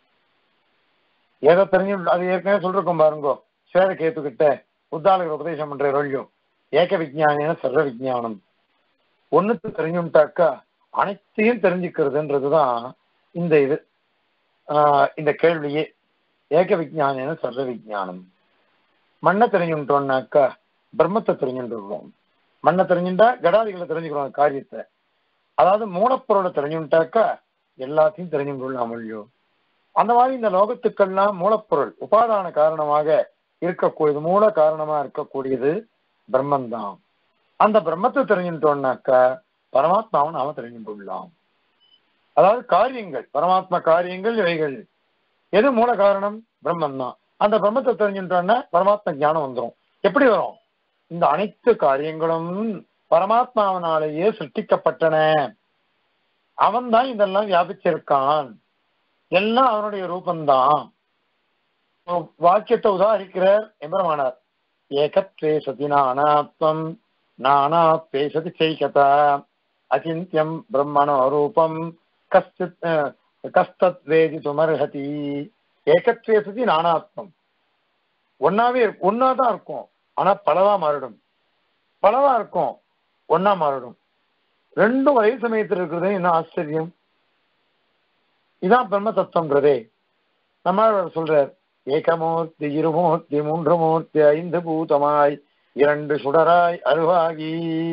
எதை தெரிஞ்சு அது ஏற்கனவே சொல்றோம் பாருங்கோ, சேர கேத்துக்கிட்ட உத்தாலகர் உபதேசம் பண்ற ரொல்யும் ஏக விஜயானின சர்வ விஜயானம். ஒண்ணுத்து தெரிஞ்சுட்டாக்கா அனைத்தையும் தெரிஞ்சுக்கிறதுன்றதுதான் இந்த இது ஆஹ் இந்த கேள்வியே. ஏக விஜயானின சர்வ விஜயானம். மண்ணை தெரிஞ்சுட்டோம்னாக்கா பிரம்மத்தை தெரிஞ்சுட்டுருவோம். மண்ணை தெரிஞ்சுட்டா கடாதிகளை தெரிஞ்சுக்கிறோம் காரியத்தை. அதாவது மூலப்பொருளை தெரிஞ்சுட்டாக்கா எல்லாத்தையும் தெரிஞ்சுக்கலாம் இல்லையோ. அந்த மாதிரி இந்த லோகத்துக்கெல்லாம் மூலப்பொருள் உபாதான காரணமாக இருக்கக்கூடியது, மூல காரணமா இருக்கக்கூடியது பிரம்மன் தான். அந்த பிரம்மத்தை தெரிஞ்சுட்டோம்னாக்கா பரமாத்மாவை நாம தெரிஞ்சுக்கலாம். அதாவது காரியங்கள், பரமாத்மா காரியங்கள் இவைகள் எது மூல காரணம், பிரம்மன் தான். அந்த பிரம்மத்தை தெரிஞ்சுட்டோம்னா பரமாத்மா ஞானம் வந்துடும். எப்படி வரும், இந்த அனைத்து காரியங்களும் பரமாத்மாவனாலேயே சிருஷ்டிக்கப்பட்டன, அவன் தான் இதெல்லாம் வியாபிச்சிருக்கான், எல்லாம் அவனுடைய ரூபந்தான். வாக்கியத்தை உதாரிக்கிறார் எம்பெருமானார். ஏகத்வே சதி நானாத்வம் நானாத்வே சதி சைகதா அச்சிந்தியம் பிரம்மணோ ரூபம் கஸ்தித் கஸ்தத் வேதி துமர்ஹதி. ஏகத்வே சதி நானாத்வம், ஒன்னாவே ஒன்னாதான் இருக்கும், ஆனா பலவா மாறிடும். பலவா இருக்கும், ஒன்னா மாறிடும். ரெண்டும் ஒரே சமயத்தில் இருக்கிறது என்ன ஆச்சரியம். இதான் பிரம்ம தத்துவங்கிறதே. நம்ம சொல்றார், ஏகமூர்த்தி இருமூர்த்தி மூன்று மூர்த்தி ஐந்து பூதமாய் இரண்டு சுடராய் அருவாகி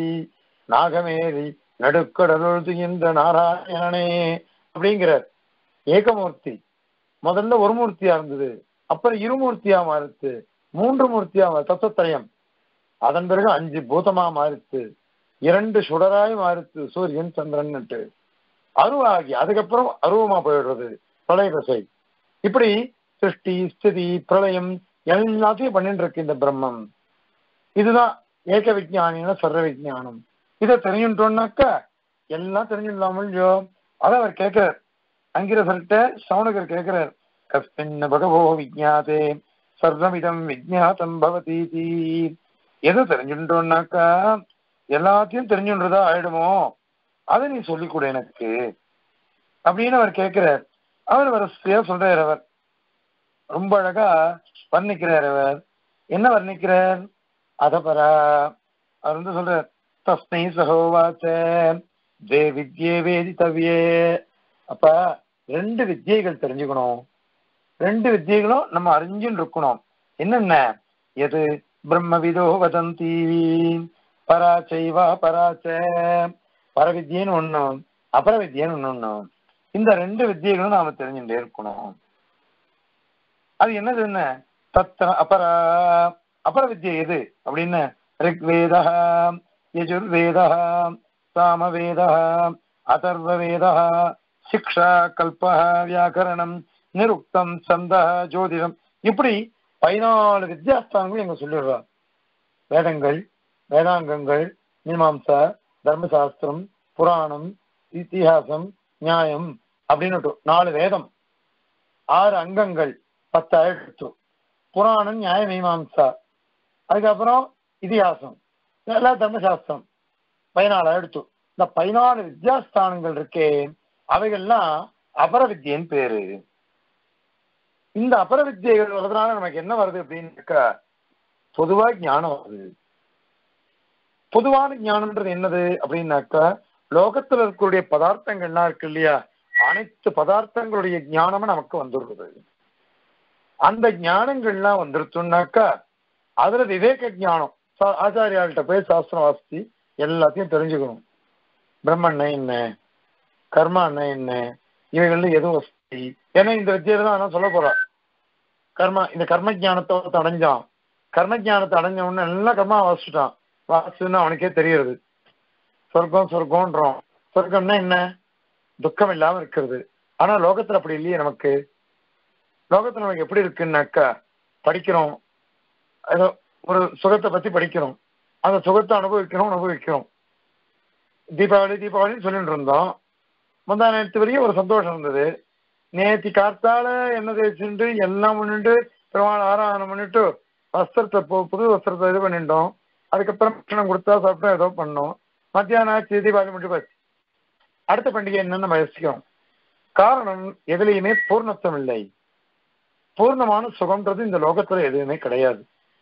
நாகமேரி நடுக்கடலுள் துயின்ற நாராயணனே அப்படிங்கிறார். ஏகமூர்த்தி முதல்ல ஒரு மூர்த்தியா இருந்தது, அப்புறம் இருமூர்த்தியா மாறுத்து, மூன்று மூர்த்தியா தத்துவத்திரயம், அதன் பிறகு அஞ்சு பூதமா மாறுத்து, இரண்டு சுடராய் மாறுத்து, சூரியன் சந்திரன் அருவாகி, அதுக்கப்புறம் அருவமா போயிடுறது பிரளய தசை. இப்படி சிருஷ்டி ஸ்திதி பிரளயம் எல்லாத்தையும் பண்ணிட்டு இருக்கு இந்த பிரம்மம். இதுதான் ஏக விஜயானின சர்வ விஜயானம். இதை தெரிஞ்சுட்டோம்னாக்கா எல்லாம் தெரிஞ்சுடலாமல். அதை அவர் கேட்கிறார், அங்கிரசர்கிட்ட சவுனகர் கேட்கிறார், கஸ்மின் பகவோ விஜ்ஞாதே சர்வமிதம் விஜ்ஞாதம் பவதீதி. எதை தெரிஞ்சுட்டோம்னாக்கா எல்லாத்தையும் தெரிஞ்சுன்றதா ஆயிடுமோ, அதை நீ சொல்லிக் கொடு எனக்கு அப்படின்னு அவர் கேட்கிறார். அவர் வரிசையா சொல்றார். அவர் ரொம்ப அழகா வர்ணிக்கிறார். அவர் என்ன வர்ணிக்கிறார், அதபரா அவர் வந்து சொல்றார், தஸ்மை சகோவாச்ச தே வித்யே வேதித்தவ்யே. அப்ப ரெண்டு வித்தியைகள் தெரிஞ்சுக்கணும், ரெண்டு வித்தியைகளும் நம்ம அறிஞ்சுன்னு இருக்கணும். என்னென்ன, எது பிரம்மவிதோ வதந்தி பராச்சைவா பராச்ச, பரவித்யன்னு ஒண்ணு அபரவித்யன்னு ஒண்ணு ஒண்ணு. இந்த ரெண்டு வித்தியைகளும் நாம தெரிஞ்சுட்டே இருக்கணும். அது என்னது, என்ன தத்த அபரா அபர வித்யை எது அப்படின்னு, ரிக்வேதா யஜுர்வேதா சாமவேதா அதர்வவேதா சிக்ஷா கல்பா வியாக்கரணம் நிருக்தம் சந்தா ஜோதிடம். இப்படி பதினாலு வித்யாஸ்தானங்கள் எங்க சொல்லிடுறார். வேதங்கள், வேதாங்கங்கள், மீமாம்சா, தர்மசாஸ்திரம், புராணம், இத்திஹாசம், நியாயம் அப்படின்னு நாலு வேதம், ஆறு அங்கங்கள், பத்தாயிரத்து புராணம், நியாய மீமாம்சா, அதுக்கப்புறம் இதிகாசம், எல்லாம் தர்மசாஸ்திரம் பதினாலு எடுத்து இந்த பதினாலு வித்யாஸ்தானங்கள் இருக்கே அவைகள்லாம் அபர வித்தியன்னு பேரு. இந்த அபர வித்தியைகள் வர்றதுனால நமக்கு என்ன வருது அப்படின்னாக்கா பொதுவா ஞானம் வருது. பொதுவான ஞானம்ன்றது என்னது அப்படின்னாக்கா லோகத்துல இருக்கக்கூடிய பதார்த்தங்கள்லாம் இருக்கு இல்லையா, அனைத்து பதார்த்தங்களுடைய ஞானமும் நமக்கு வந்துடுறது. அந்த ஞானங்கள்லாம் வந்துருச்சுன்னாக்கா அதுல விவேக ஞானம். ஆச்சாரியாள்கிட்ட போய் சாஸ்திரம் வாசிச்சு எல்லாத்தையும் தெரிஞ்சுக்கணும். பிரம்மன்னா என்ன, கர்மான்னா என்ன, இவைகள்ல எதுவும் வசதி. ஏன்னா இந்த வித்தியில தான் நான் சொல்ல போறேன். கர்மா இந்த கர்ம ஜானத்தை அடைஞ்சான், கர்ம ஜானத்தை அடைஞ்ச உடனே எல்லாம் கர்மா வாசிச்சுட்டான். வாசிச்சுன்னா அவனுக்கே தெரியுது சொர்க்கம் சொர்க்கம்ன்றோம். சொர்க்கம்னா என்ன, துக்கம் இல்லாம இருக்கிறது. ஆனா லோகத்துல அப்படி இல்லையே. நமக்கு லோகத்துல நமக்கு எப்படி இருக்குன்னாக்கா படிக்கிறோம், ஏதோ ஒரு சுகத்தை பத்தி படிக்கிறோம், அந்த சுகத்தை அனுபவிக்கிறோம் அனுபவிக்கிறோம் தீபாவளி தீபாவளின்னு சொல்லிட்டு இருந்தோம். முந்தா நேற்று வரையும் ஒரு சந்தோஷம் இருந்தது. நேற்று காத்தால என்ன தேய்ச்சிட்டு எல்லாம் பண்ணிட்டு பெருமாள் ஆராதனை பண்ணிட்டு வஸ்திரத்தை புது வஸ்திரத்தை இது பண்ணிட்டோம். அதுக்கப்புறம் பட்சணம் கொடுத்தா சாப்பிட்டோம், ஏதோ பண்ணோம். மத்தியானம் ஆச்சு, தீபாவளி முடிஞ்சு போச்சு. அடுத்த பண்டிகை என்னன்னு நம்ம யோசிக்கிறோம். காரணம் எதுலையுமே பூர்ணத்துவம் இல்லை. பூர்ணமான சுகம்ன்றது இந்த லோகத்துல எதுவுமே கிடையாது.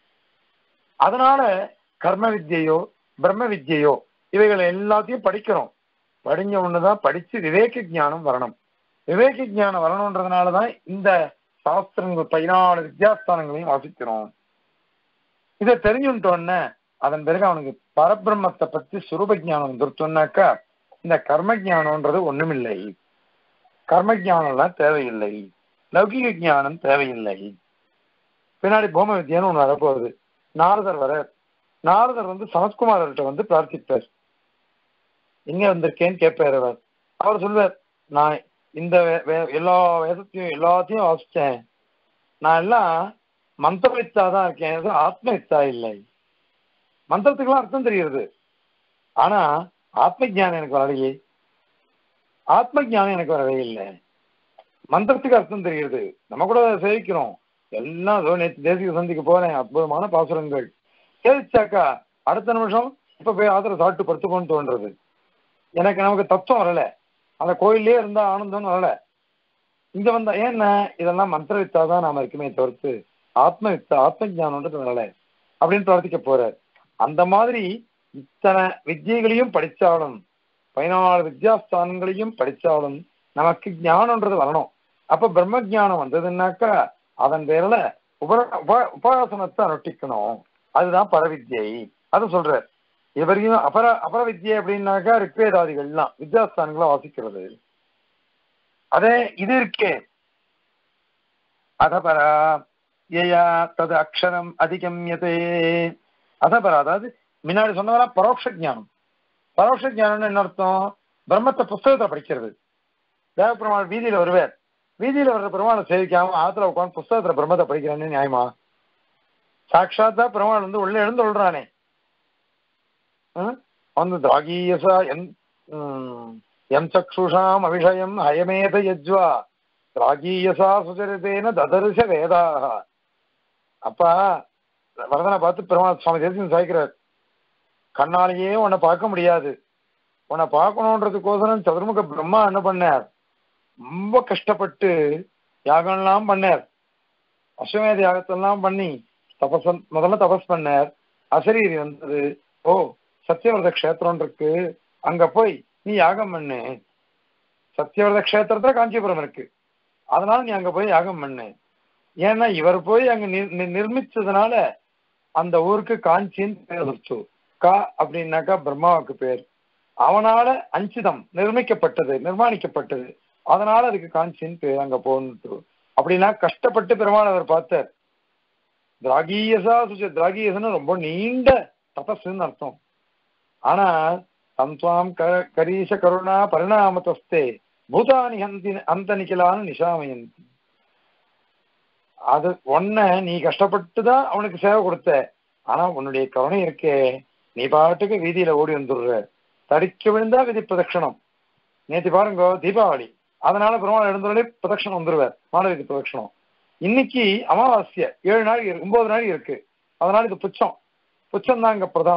அதனால கர்ம வித்யையோ பிரம்ம வித்யையோ இவைகளை எல்லாத்தையும் படிக்கிறோம். படிஞ்ச ஒண்ணுதான் படிச்சு விவேக ஞானம் வரணும். விவேக ஞானம் வரணுன்றதுனாலதான் இந்த சாஸ்திரங்கள் பதினாலு வித்யாஸ்தானங்களையும் வாசிக்கிறோம். இதை தெரிஞ்சுட்டோன்னு அதன் பிறகு அவனுக்கு பரபிரம்மத்தை பத்தி சுரூப ஜானம் வந்துருத்தோம்னாக்கா இந்த கர்ம ஜானம்ன்றது ஒண்ணுமில்லை. கர்ம ஜானம் எல்லாம் தேவையில்லை, லௌகிக ஞானம் தேவையில்லை. பின்னாடி பூம வித்யான்னு ஒண்ணு வரப்போகுது. நாரதர் வர, நாரதர் வந்து சனத்குமார்கிட்ட வந்து பிரார்த்திப்பார். எங்க வந்திருக்கேன்னு கேட்பார். அவர் அவர் சொல்வார், நான் இந்த எல்லா வேதத்தையும் எல்லாத்தையும் வாசிச்சேன், நான் எல்லாம் மந்திர வித்தாதான் இருக்கேன், ஆத்ம வித்தா இல்லை. மந்திரத்துக்கெல்லாம் அர்த்தம் தெரியுது, ஆனா ஆத்ம ஜானம் எனக்கு வரலையே. ஆத்ம ஜானம் எனக்கு வரவே இல்லை. மந்திரத்துக்கு அர்த்தம் தெரியுது, நம்ம கூட சேவிக்கிறோம் எல்லாம். நேற்று தேசிக சந்திக்கு போறேன், அற்புதமான பாசுரங்கள் சேவிச்சாக்கா அடுத்த நிமிஷம் இப்ப போய் ஆத்திர சாப்பிட்டு படுத்துக்கோன்னு தோன்றது. எனக்கு நமக்கு தத்துவம் வரல, அந்த கோயிலே இருந்தா ஆனந்தம் வரல. இங்க வந்தா ஏன்னா இதெல்லாம் மந்திர வித்தாதான் நாம இருக்குமே தவிர்த்து ஆத்ம வித்தா ஆத்ம ஜானம்ன்றது வரல அப்படின்னு பிரார்த்திக்க போறார். அந்த மாதிரி இத்தனை வித்தியைகளையும் படிச்சாலும் பதினாலு வித்யாஸ்தானங்களையும் படிச்சாலும் நமக்கு ஞானம்ன்றது வரணும். அப்ப பிரம்ம ஜானம் வந்ததுன்னாக்கா அதன் பேர்ல உப உபாசனத்தை அனுஷ்டிக்கணும். அதுதான் பரவித்யை. அது சொல்ற இவரையும் அபர அபர வித்யை அப்படின்னாக்கா ரிக்வேதாதிகள்லாம் வித்யாஸ்தானங்களை வாசிக்கிறது. அதே இது இருக்கே அதபரா ஏயா தது அக்ஷரம் அதிகம்யதே. அதபரா அதாவது முன்னாடி சொன்னவரா பரோட்ச ஜானம். பரோட்ச ஜானம்னு என்ன அர்த்தம், பிரம்மத்தை புஸ்தகத்தை படிக்கிறது. தேவப்பெருமாள் வீதியில வருவார், வீதியில வர்ற பெருமாளை சேவிக்காம ஆத்துல உட்காந்து புஸ்தகத்துல பிரம்மத்தை படிக்கிறான்னு நியாயமா? சாட்சாத்தா பெருமாள் வந்து உள்ள எழுந்து சொல்றானே, வந்து திராகீயசா எம் எம் சக்ஷுஷாம் அபிஷயம் ஹயமேத யஜ்வா திராகீயசா சுச்சரித்தேன ததர்ஷ வேதாக. அப்பா வரதனை பார்த்து பெருமாள் சுவாமி தேசிகன் சாய்க்கிறார், கண்ணாலேயே உன்னை பார்க்க முடியாது, உன்னை பார்க்கணுன்றதுக்கோசரம் சதுர்முக பிரம்மா என்ன பண்ணார், ரொம்ப கஷ்டப்பட்டு யாகம்லாம் பண்ணார். அஸ்வமேத யாகத்தெல்லாம் பண்ணி தபஸ் முதல்ல தபஸ் பண்ணார். அசரீரி வந்தது, ஓ சத்தியவிரத கஷேத்திரம் இருக்கு, அங்க போய் நீ யாகம் பண்ணு. சத்தியவிரத கஷேத்திரத்துல காஞ்சிபுரம் இருக்கு, அதனால நீ அங்க போய் யாகம் பண்ணு. ஏன்னா இவர் போய் அங்க நிர்மிச்சதுனால அந்த ஊருக்கு காஞ்சின்னு பேர் வச்சு. கா அப்படின்னாக்கா பிரம்மாவுக்கு பேர், அவனால அஞ்சிதம் நிர்மிக்கப்பட்டது நிர்மாணிக்கப்பட்டது, அதனால அதுக்கு காஞ்சின்னு பேர். அங்க போன்னு அப்படின்னா கஷ்டப்பட்டு பெருமாள் அவர் பார்த்தார். திராகீயசா சுச்ச திராகீயசன்னு ரொம்ப நீண்ட தபஸ்ன்னு அர்த்தம். ஆனா தம்ஸ்வாம் கரீஷ கருணா பரிணாமத்தஸ்தே பூதானி ஹந்தி அந்த நிக்கலான்னு நிஷாமயந்தி. அது ஒன்ன நீ கஷ்டப்பட்டுதான் அவனுக்கு சேவை கொடுத்த, ஆனா உன்னுடைய கருணை இருக்கே, நீ பாட்டுக்கு வீதியில ஓடி வந்துடுற, தடிக்க விழுந்தா விதி பிரதட்சணம். நேற்று பாருங்க தீபாவளி, அதனால பெருமாள் எழுந்தோடனே பிரதட்சணம் வந்துருவார், மாணவிக்கு பிரதட்சணம். இன்னைக்கு அமாவாசிய ஏழு நாள் ஒன்பது நாள் இருக்கு, அதனால இது புச்சம். புச்சம் தான் இங்க பிரதானம்.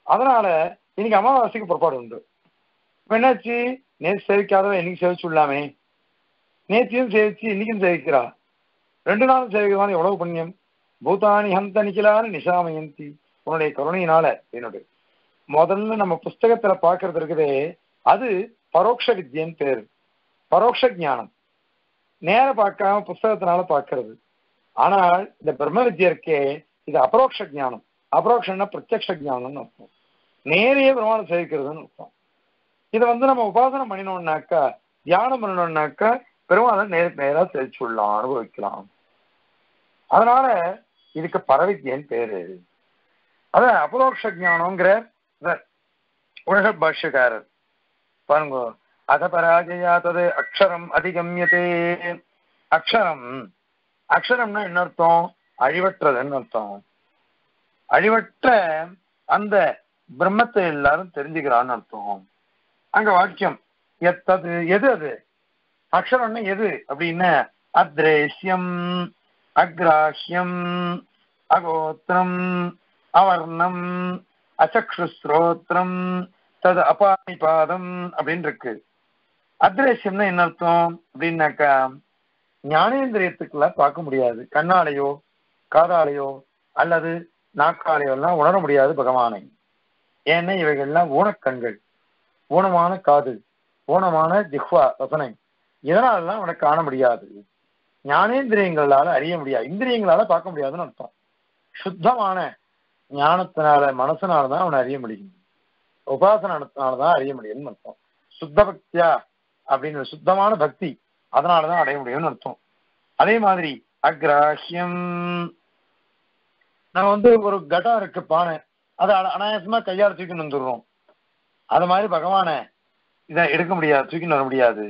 அதனால இன்னைக்கு அமாவாசைக்கு புறப்பாடு உண்டு. இப்ப என்னாச்சு, நேற்று சேவிக்காதவன் இன்னைக்கு சேவிச்சு விடலாமே, நேற்றையும் சேவிச்சு இன்னைக்கும் சேவிக்கிறா, ரெண்டு நாளும் சேவிக்கிறதான எவ்வளவு புண்ணியம். பூதானி ஹந்த நிக்கிலான்னு நிஷாமயந்தி, உன்னுடைய கருணையினால. என்னுடைய முதல்ல நம்ம புஸ்தகத்துல பாக்குறது இருக்குதே, அது பரோட்ச வித்யன்னு பேரு, பரோட்ச ஞானம், நேர பார்க்காம புஸ்தகத்தினால பார்க்கறது. ஆனால் இந்த பிரம்ம வித்யா இருக்கே, இது அபரோக்ஷ ஞானம். அபரோக்ஷன்னா பிரத்யக்ஷ ஞானம்னு அர்த்தம், நேரையே பிரமாணம் சேவிக்கிறதுன்னு அர்த்தம். இதை வந்து நம்ம உபாசனை பண்ணினோம்னாக்கா, தியானம் பண்ணணும்னாக்கா பெருமாளை நேருக்கு நேரா சேவிச்சு விடலாம், அனுபவிக்கலாம். அதனால இதுக்கு பரவித்யன்னு பேரு. அத அபரோக்ஷ ஞானம்ங்கிற உலக பாஷ்யக்காரர் பாருங்க. அத பராஜயா தது அக்ஷரம் அதிகம்யதே. அக்ஷரம், அக்ஷரம்னா என்ன அர்த்தம், அழிவற்றதுன்னு அர்த்தம். அழிவற்ற அந்த பிரம்மத்தை எல்லாரும் தெரிஞ்சுக்கிறான்னு அர்த்தம். அங்க வாக்கியம் எத்தது, எது அது அக்ஷரம்னா எது அப்படின்னா, அத்ரேஷ்யம், அக்ராஹ்யம், அகோத்திரம், அவர்ணம், அசக்ஷுஸ்ரோத்திரம், தது அபானிபாதம் அப்படின்னு இருக்கு. அத்ரேஷ்யம்னா என்ன அர்த்தம் அப்படின்னாக்கா, ஞானேந்திரியத்துக்கெல்லாம் பார்க்க முடியாது, கண்ணாலேயோ காதாலேயோ அல்லது நாக்காலேயோ எல்லாம் உணர முடியாது பகவானை. ஏன்னா இவைகள்லாம் ஊனக்கண்கள், ஊனமான காது, ஊனமான ஜிஹ்வா ரசனை, இதனாலலாம் அவனை காண முடியாது. ஞானேந்திரியங்களால அறிய முடியாது, இந்திரியங்களால பார்க்க முடியாதுன்னு அர்த்தம். சுத்தமான ஞானத்தினால மனசனாலதான் அவனை அறிய முடியும், உபாசனத்தினாலதான் அறிய முடியும்னு அர்த்தம். சுத்த பக்தியா அப்படின்னு சுத்தமான பக்தி, அதனாலதான் அடைய முடியும்னு அர்த்தம். அதே மாதிரி அக்ராஹ்யம், நம்ம வந்து ஒரு கடம் இருக்கு பானை, அதை அனாயாசமா கையால் தூக்கின்னு வந்துடுறோம். அது மாதிரி பகவானை இதை எடுக்க முடியாது, தூக்கின்னு வர முடியாது,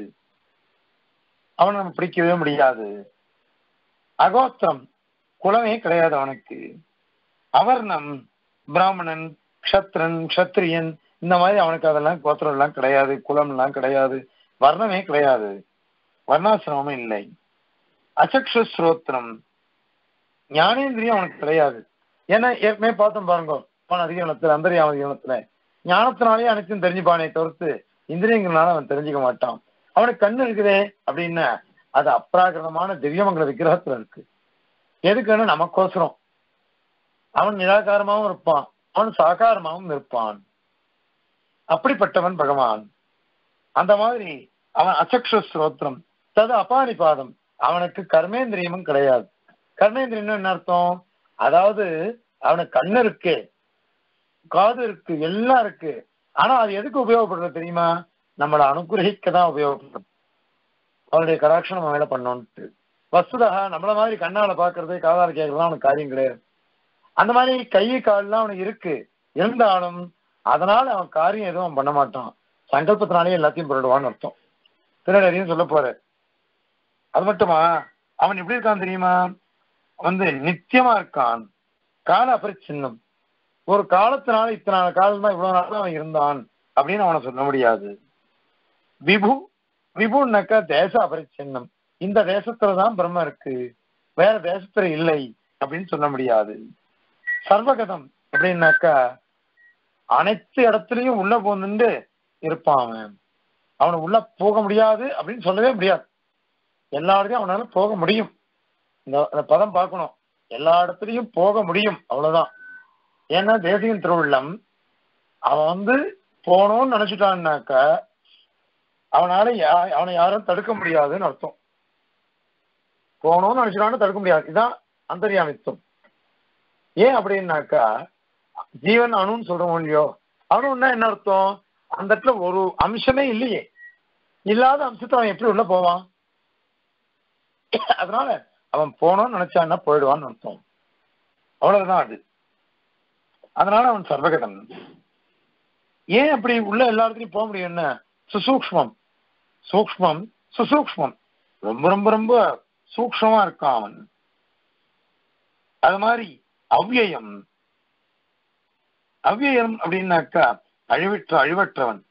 அவனை நம்ம பிடிக்கவே முடியாது. அகோத்திரம், குலமே கிடையாது அவனுக்கு. அவர்ணம், பிராமணன், க்ஷத்ரன், க்ஷத்ரியன், இந்த மாதிரி அவனுக்கு அதெல்லாம் கோத்திரம் எல்லாம் கிடையாது, குலம் எல்லாம் கிடையாது, வர்ணமே கிடையாது, வர்ணாசிரமமும் இல்லை. அசக்ஷு ஸ்ரோத்திரம், ஞானேந்திரியம் அவனுக்கு கிடையாது. ஏன்னா ஏற்கனவே பார்த்தோம் பாருங்க, அவன் அதிகரணத்துல அந்தரியாம அதிகரணத்துல ஞானத்தினாலேயே அனைத்தும் தெரிஞ்சுப்பானே தவிர்த்து இந்திரியங்களால அவன் தெரிஞ்சுக்க மாட்டான். அவனுக்கு கண்ணு இருக்குதே அப்படின்னா அது அப்ராகிருதமான திவ்யமங்கல விக்கிரகத்துல இருக்கு. எதுக்குன்னு நமக்கோசரம். அவன் நிராகாரமாகவும் இருப்பான், அவன் சாகாரமாகவும் இருப்பான். அப்படிப்பட்டவன் பகவான். அந்த மாதிரி அவன் அசக்ஷு ஸ்ரோத்திரம், தது அபானிபாதம், அவனுக்கு கர்மேந்திரியமும் கிடையாது. கர்மேந்திரியம் என்ன அர்த்தம், அதாவது அவனுக்கு கண்ணு இருக்கு, காது இருக்கு, எல்லாம் இருக்கு. ஆனா அது எதுக்கு உபயோகப்படுறது தெரியுமா, நம்மளை அனுகிரகிக்க தான் உபயோகப்படும், அவனுடைய கராட்சணம் மேல பண்ணோன்ட்டு. வஸ்துதா நம்மள மாதிரி கண்ணால பாக்குறது காதால கேட்கறதுலாம் அவனுக்கு காரியம் கிடையாது. அந்த மாதிரி கை கால்லாம் அவனுக்கு இருக்கு, இருந்தாலும் அதனால அவன் காரியம் எதுவும் அவன் பண்ண மாட்டான். சங்கல்பத்தினாலே எல்லாத்தையும் புரடுவான்னு அர்த்தம். திருநறையும் சொல்ல போற. அது மட்டுமா, அவன் எப்படி இருக்கான் தெரியுமா, வந்து நித்தியமா இருக்கான், கால அபரிச்சின்னம். ஒரு காலத்தினால இத்தனை காலம் தான், இவ்வளவு நாள் தான் அவன் இருந்தான் அப்படின்னு அவனை சொல்ல முடியாது. விபு, விபுன்னாக்கா தேச அபரிச்சின்னம், இந்த தேசத்துலதான் பிரம்ம இருக்கு, வேற தேசத்துல இல்லை அப்படின்னு சொல்ல முடியாது. சர்வகதம் அப்படின்னாக்கா அனைத்து இடத்துலயும் உள்ள போந்துட்டு இருப்பான் அவன். அவனை உள்ள போக முடியாது அப்படின்னு சொல்லவே முடியாது, எல்லா இடத்தையும் அவனால போக முடியும். இந்த பதம் பார்க்கணும், எல்லா இடத்துலயும் போக முடியும், அவ்வளவுதான். ஏன்னா தேசிகன் திருவுள்ளம் அவன் வந்து போனோம்னு நினைச்சிட்டான்னாக்க அவனால யா அவனை யாரும் தடுக்க முடியாதுன்னு அர்த்தம். போனோம்னு நினைச்சிட்டான்னு தடுக்க முடியாது, இதுதான் அந்தர்யாமித்துவம். ஏன் அப்படின்னாக்கா, ஜீவன் அணுன்னு சொல்றோம் இல்லையோ, அணுன்னா என்ன அர்த்தம், அந்த இடத்துல ஒரு அம்சமே இல்லையே, இல்லாத அம்சத்தை அவன் எப்படி உள்ள போவான். அதனால அவன் போனோம்னு நினைச்சான்னா போயிடுவான்னு அர்த்தம், அவ்வளவுதான் அது. அதனால அவன் சர்வகதன். ஏன் அப்படி உள்ள எல்லா இடத்துலையும் போக முடியும்னா, சுசூக்ஷ்மம், சூக்ஷ்மம் சுசூக்ஷ்மம், ரொம்ப ரொம்ப ரொம்ப சூக்ஷ்மமா இருக்கான் அவன். அது மாதிரி அவ்யயம், அவ்யயம் அப்படின்னாக்கா அழிவற்ற அழிவற்றவன்.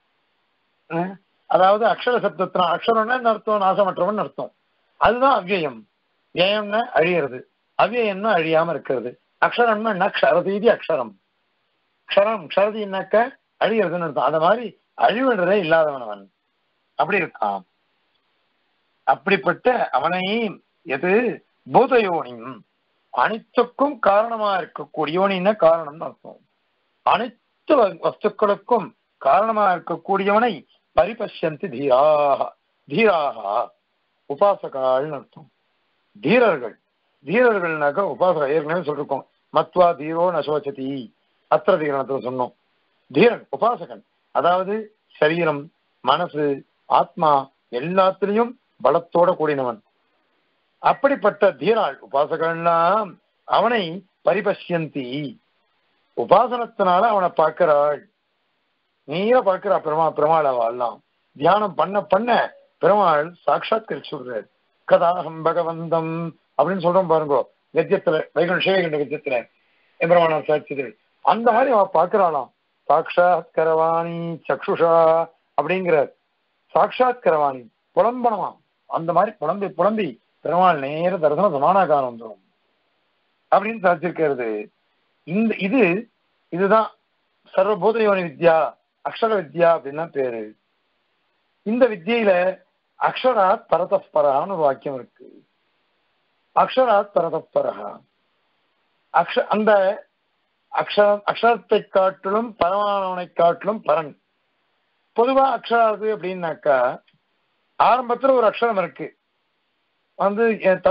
அதாவது அக்ஷர சப்தத்தின அக்ஷரம்னா என்ன அர்த்தம், நாசமற்றவன் அர்த்தம். அதுதான் அவ்யயம். வியயம்னா அழியிறது, அவ்யயம்னா அழியாம இருக்கிறது. அக்ஷரம்னா நக்ஷரதீதி அக்ஷரம், க்ஷரம் க்ஷரதினாக்க அழிகிறதுன்னு அர்த்தம். அந்த மாதிரி அழிவுன்றதே இல்லாதவன் அவன் அப்படி இருக்கான். அப்படிப்பட்ட அவனை எது பூதயோனியும் அனைத்துக்கும் காரணமா இருக்கக்கூடிய யோனின்னா காரணம்னு அர்த்தம். அனைத்து வஸ்துக்களுக்கும் காரணமா இருக்கக்கூடியவனை பரிபஷ்யந்தி தீராக தீராக உபாசகாள்னு அர்த்தம். தீரர்கள் தீரர்கள்னாக்க உபாசகர் ஏற்கனவே சொல்லிருக்கோம். மத்வா தீரோ நசோச்சதி அத்திர தீரணத்துல சொன்னோம். தீரன் உபாசகன், அதாவது சரீரம் மனசு ஆத்மா எல்லாத்திலையும் பலத்தோட கூடினவன். அப்படிப்பட்ட தீராள் உபாசகன்லாம் அவனை பரிபஷ்யந்தி உபாசனத்தினால அவனை பார்க்கிறாள். நீர பார்க்கிற பெருமா பெருமாள் அவெல்லாம் தியானம் பண்ண பண்ண பெருமாள் சாட்சாத்கரிச்சு சொல்றாரு. கதாஹம் பகவந்தம் அப்படின்னு சொல்றோம் பாருங்க கத்தியத்துல வைகுண்ட சிவகண்ட கத்தியத்துல எம்பெருமானார் சாட்சியத்தில் அந்த மாதிரி அவ பார்க்கிறாளாம். சாட்சாத் கரவாணி சக்ஷுஷா அப்படிங்கிற சாட்சாத் கரவாணி புலம்பனமா அந்த மாதிரி புலம்பி புலம்பி பெருமாள் நேர தரிசனம் சமானாகாரம் வந்துடும் அப்படின்னு சாதிச்சிருக்கிறது. இந்த இது இதுதான் சர்வபூதயோனி வித்யா அக்ஷர வித்யா அப்படின்னா பேரு. இந்த வித்தியில அக்ஷராத் பரதஸ்பரஹான்னு ஒரு வாக்கியம் இருக்கு. அக்ஷராத் பரதஸ்பரஹா அக்ஷ அந்த அக்ஷர அக்ஷரத்தை காட்டிலும் பரமானவனை காட்டிலும் பரன். பொதுவா அக்ஷராது அப்படின்னாக்கா ஆரம்பத்துல ஒரு அக்ஷரம் இருக்கு வந்து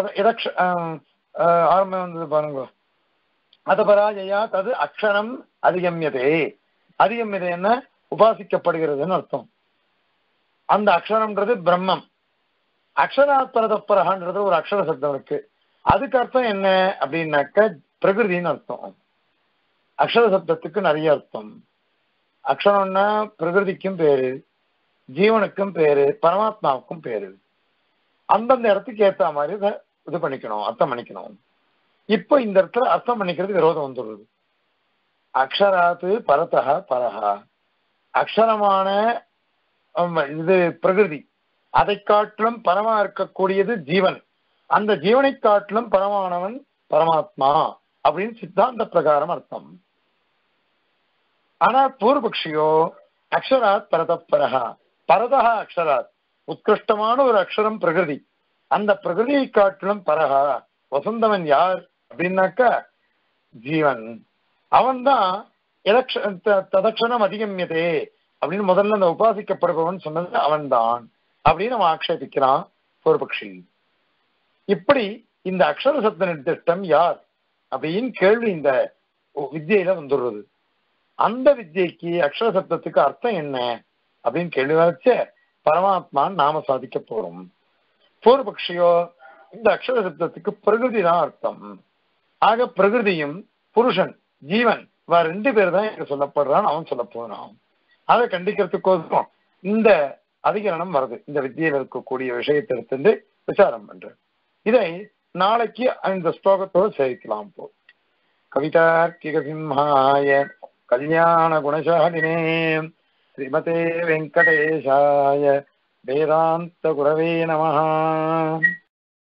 ஆரம்பம் வந்தது பாருங்க அதபராஜயா தது அக்ஷரம் அதிகம்யதே. அதிகம்யதை என்ன உபாசிக்கப்படுகிறதுன்னு அர்த்தம். அந்த அக்ஷரம்ன்றது பிரம்மம். அக்ஷராத் பரதப்பரகான்றது ஒரு அக்ஷர சப்தம் இருக்கு. அதுக்கு அர்த்தம் என்ன அப்படின்னாக்க பிரகிருதின்னு அர்த்தம். அக்ஷர சப்தத்துக்கு நிறைய அர்த்தம். அக்ஷரம்னா பிரகிருதிக்கும் பேரு, ஜீவனுக்கும் பேரு, பரமாத்மாவுக்கும் பேரு. அந்தந்த இடத்துக்கு ஏத்த மாதிரி இதை இது பண்ணிக்கணும், அர்த்தம் பண்ணிக்கணும். இப்போ இந்த இடத்துல அர்த்தம் பண்ணிக்கிறது விரோதம் வந்துடுறது. அக்ஷராத்து பரதஹ பரஹா அக்ஷரமான இது பிரகிருதி, அதை காட்டிலும் பரமா இருக்கக்கூடியது ஜீவன், அந்த ஜீவனை காட்டிலும் பரமானவன் பரமாத்மா அப்படின்னு சித்தாந்த பிரகாரம் அர்த்தம். ஆனா பூர்வபக்ஷியோ அக்ஷராத் பரதப்பரஹா பரதஹ அக்ஷராத் உத்கிருஷ்டமான ஒரு அக்ஷரம் பிரகிருதி, அந்த பிரகிருதியை காட்டிலும் பரஹா வசந்தவன் யார் அப்படின்னாக்கா ஜீவன். அவன் தான் ததக்ஷரம் அதிகம்யதே அப்படின்னு முதல்ல அந்த உபாசிக்கப்படுபவன் சொன்னது அவன்தான் அப்படின்னு அவன் ஆக்ஷேபிக்கிறான் பூர்வபக்ஷி. இப்படி இந்த அக்ஷர சப்த நிர்திஷ்டம் யார் அப்படின்னு கேள்வி இந்த வித்தியில வந்துடுறது. அந்த வித்தியைக்கு அக்ஷர சப்தத்துக்கு அர்த்தம் என்ன அப்படின்னு கேள்வி வச்ச பரமாத்மான்னு நாம சாதிக்க போறோம். பூர்வபக்ஷியோ இந்த அக்ஷர சப்தத்துக்கு பிரகிருதி தான் அர்த்தம். ஆக பிரகிருதியும் புருஷன் ஜீவன் வ ரெண்டு பேர் தான் இங்க சொல்லப்படுறான் அவன் சொல்ல போறான். அதை கண்டிக்கிறதுக்கோசரம் இந்த அதிகரணம் வருது. இந்த வித்தியில இருக்கக்கூடிய விஷயத்தை எடுத்து விசாரம் பண்ற இதை நாளைக்கு இந்த ஸ்லோகத்தோடு சேர்க்கலாம். போ கவிதார்க்கிக சிம்ஹாய கல்யாண குணசாலினே ஸ்ரீமதே வெங்கடேஷாய வேதாந்த குரவே நமஹ.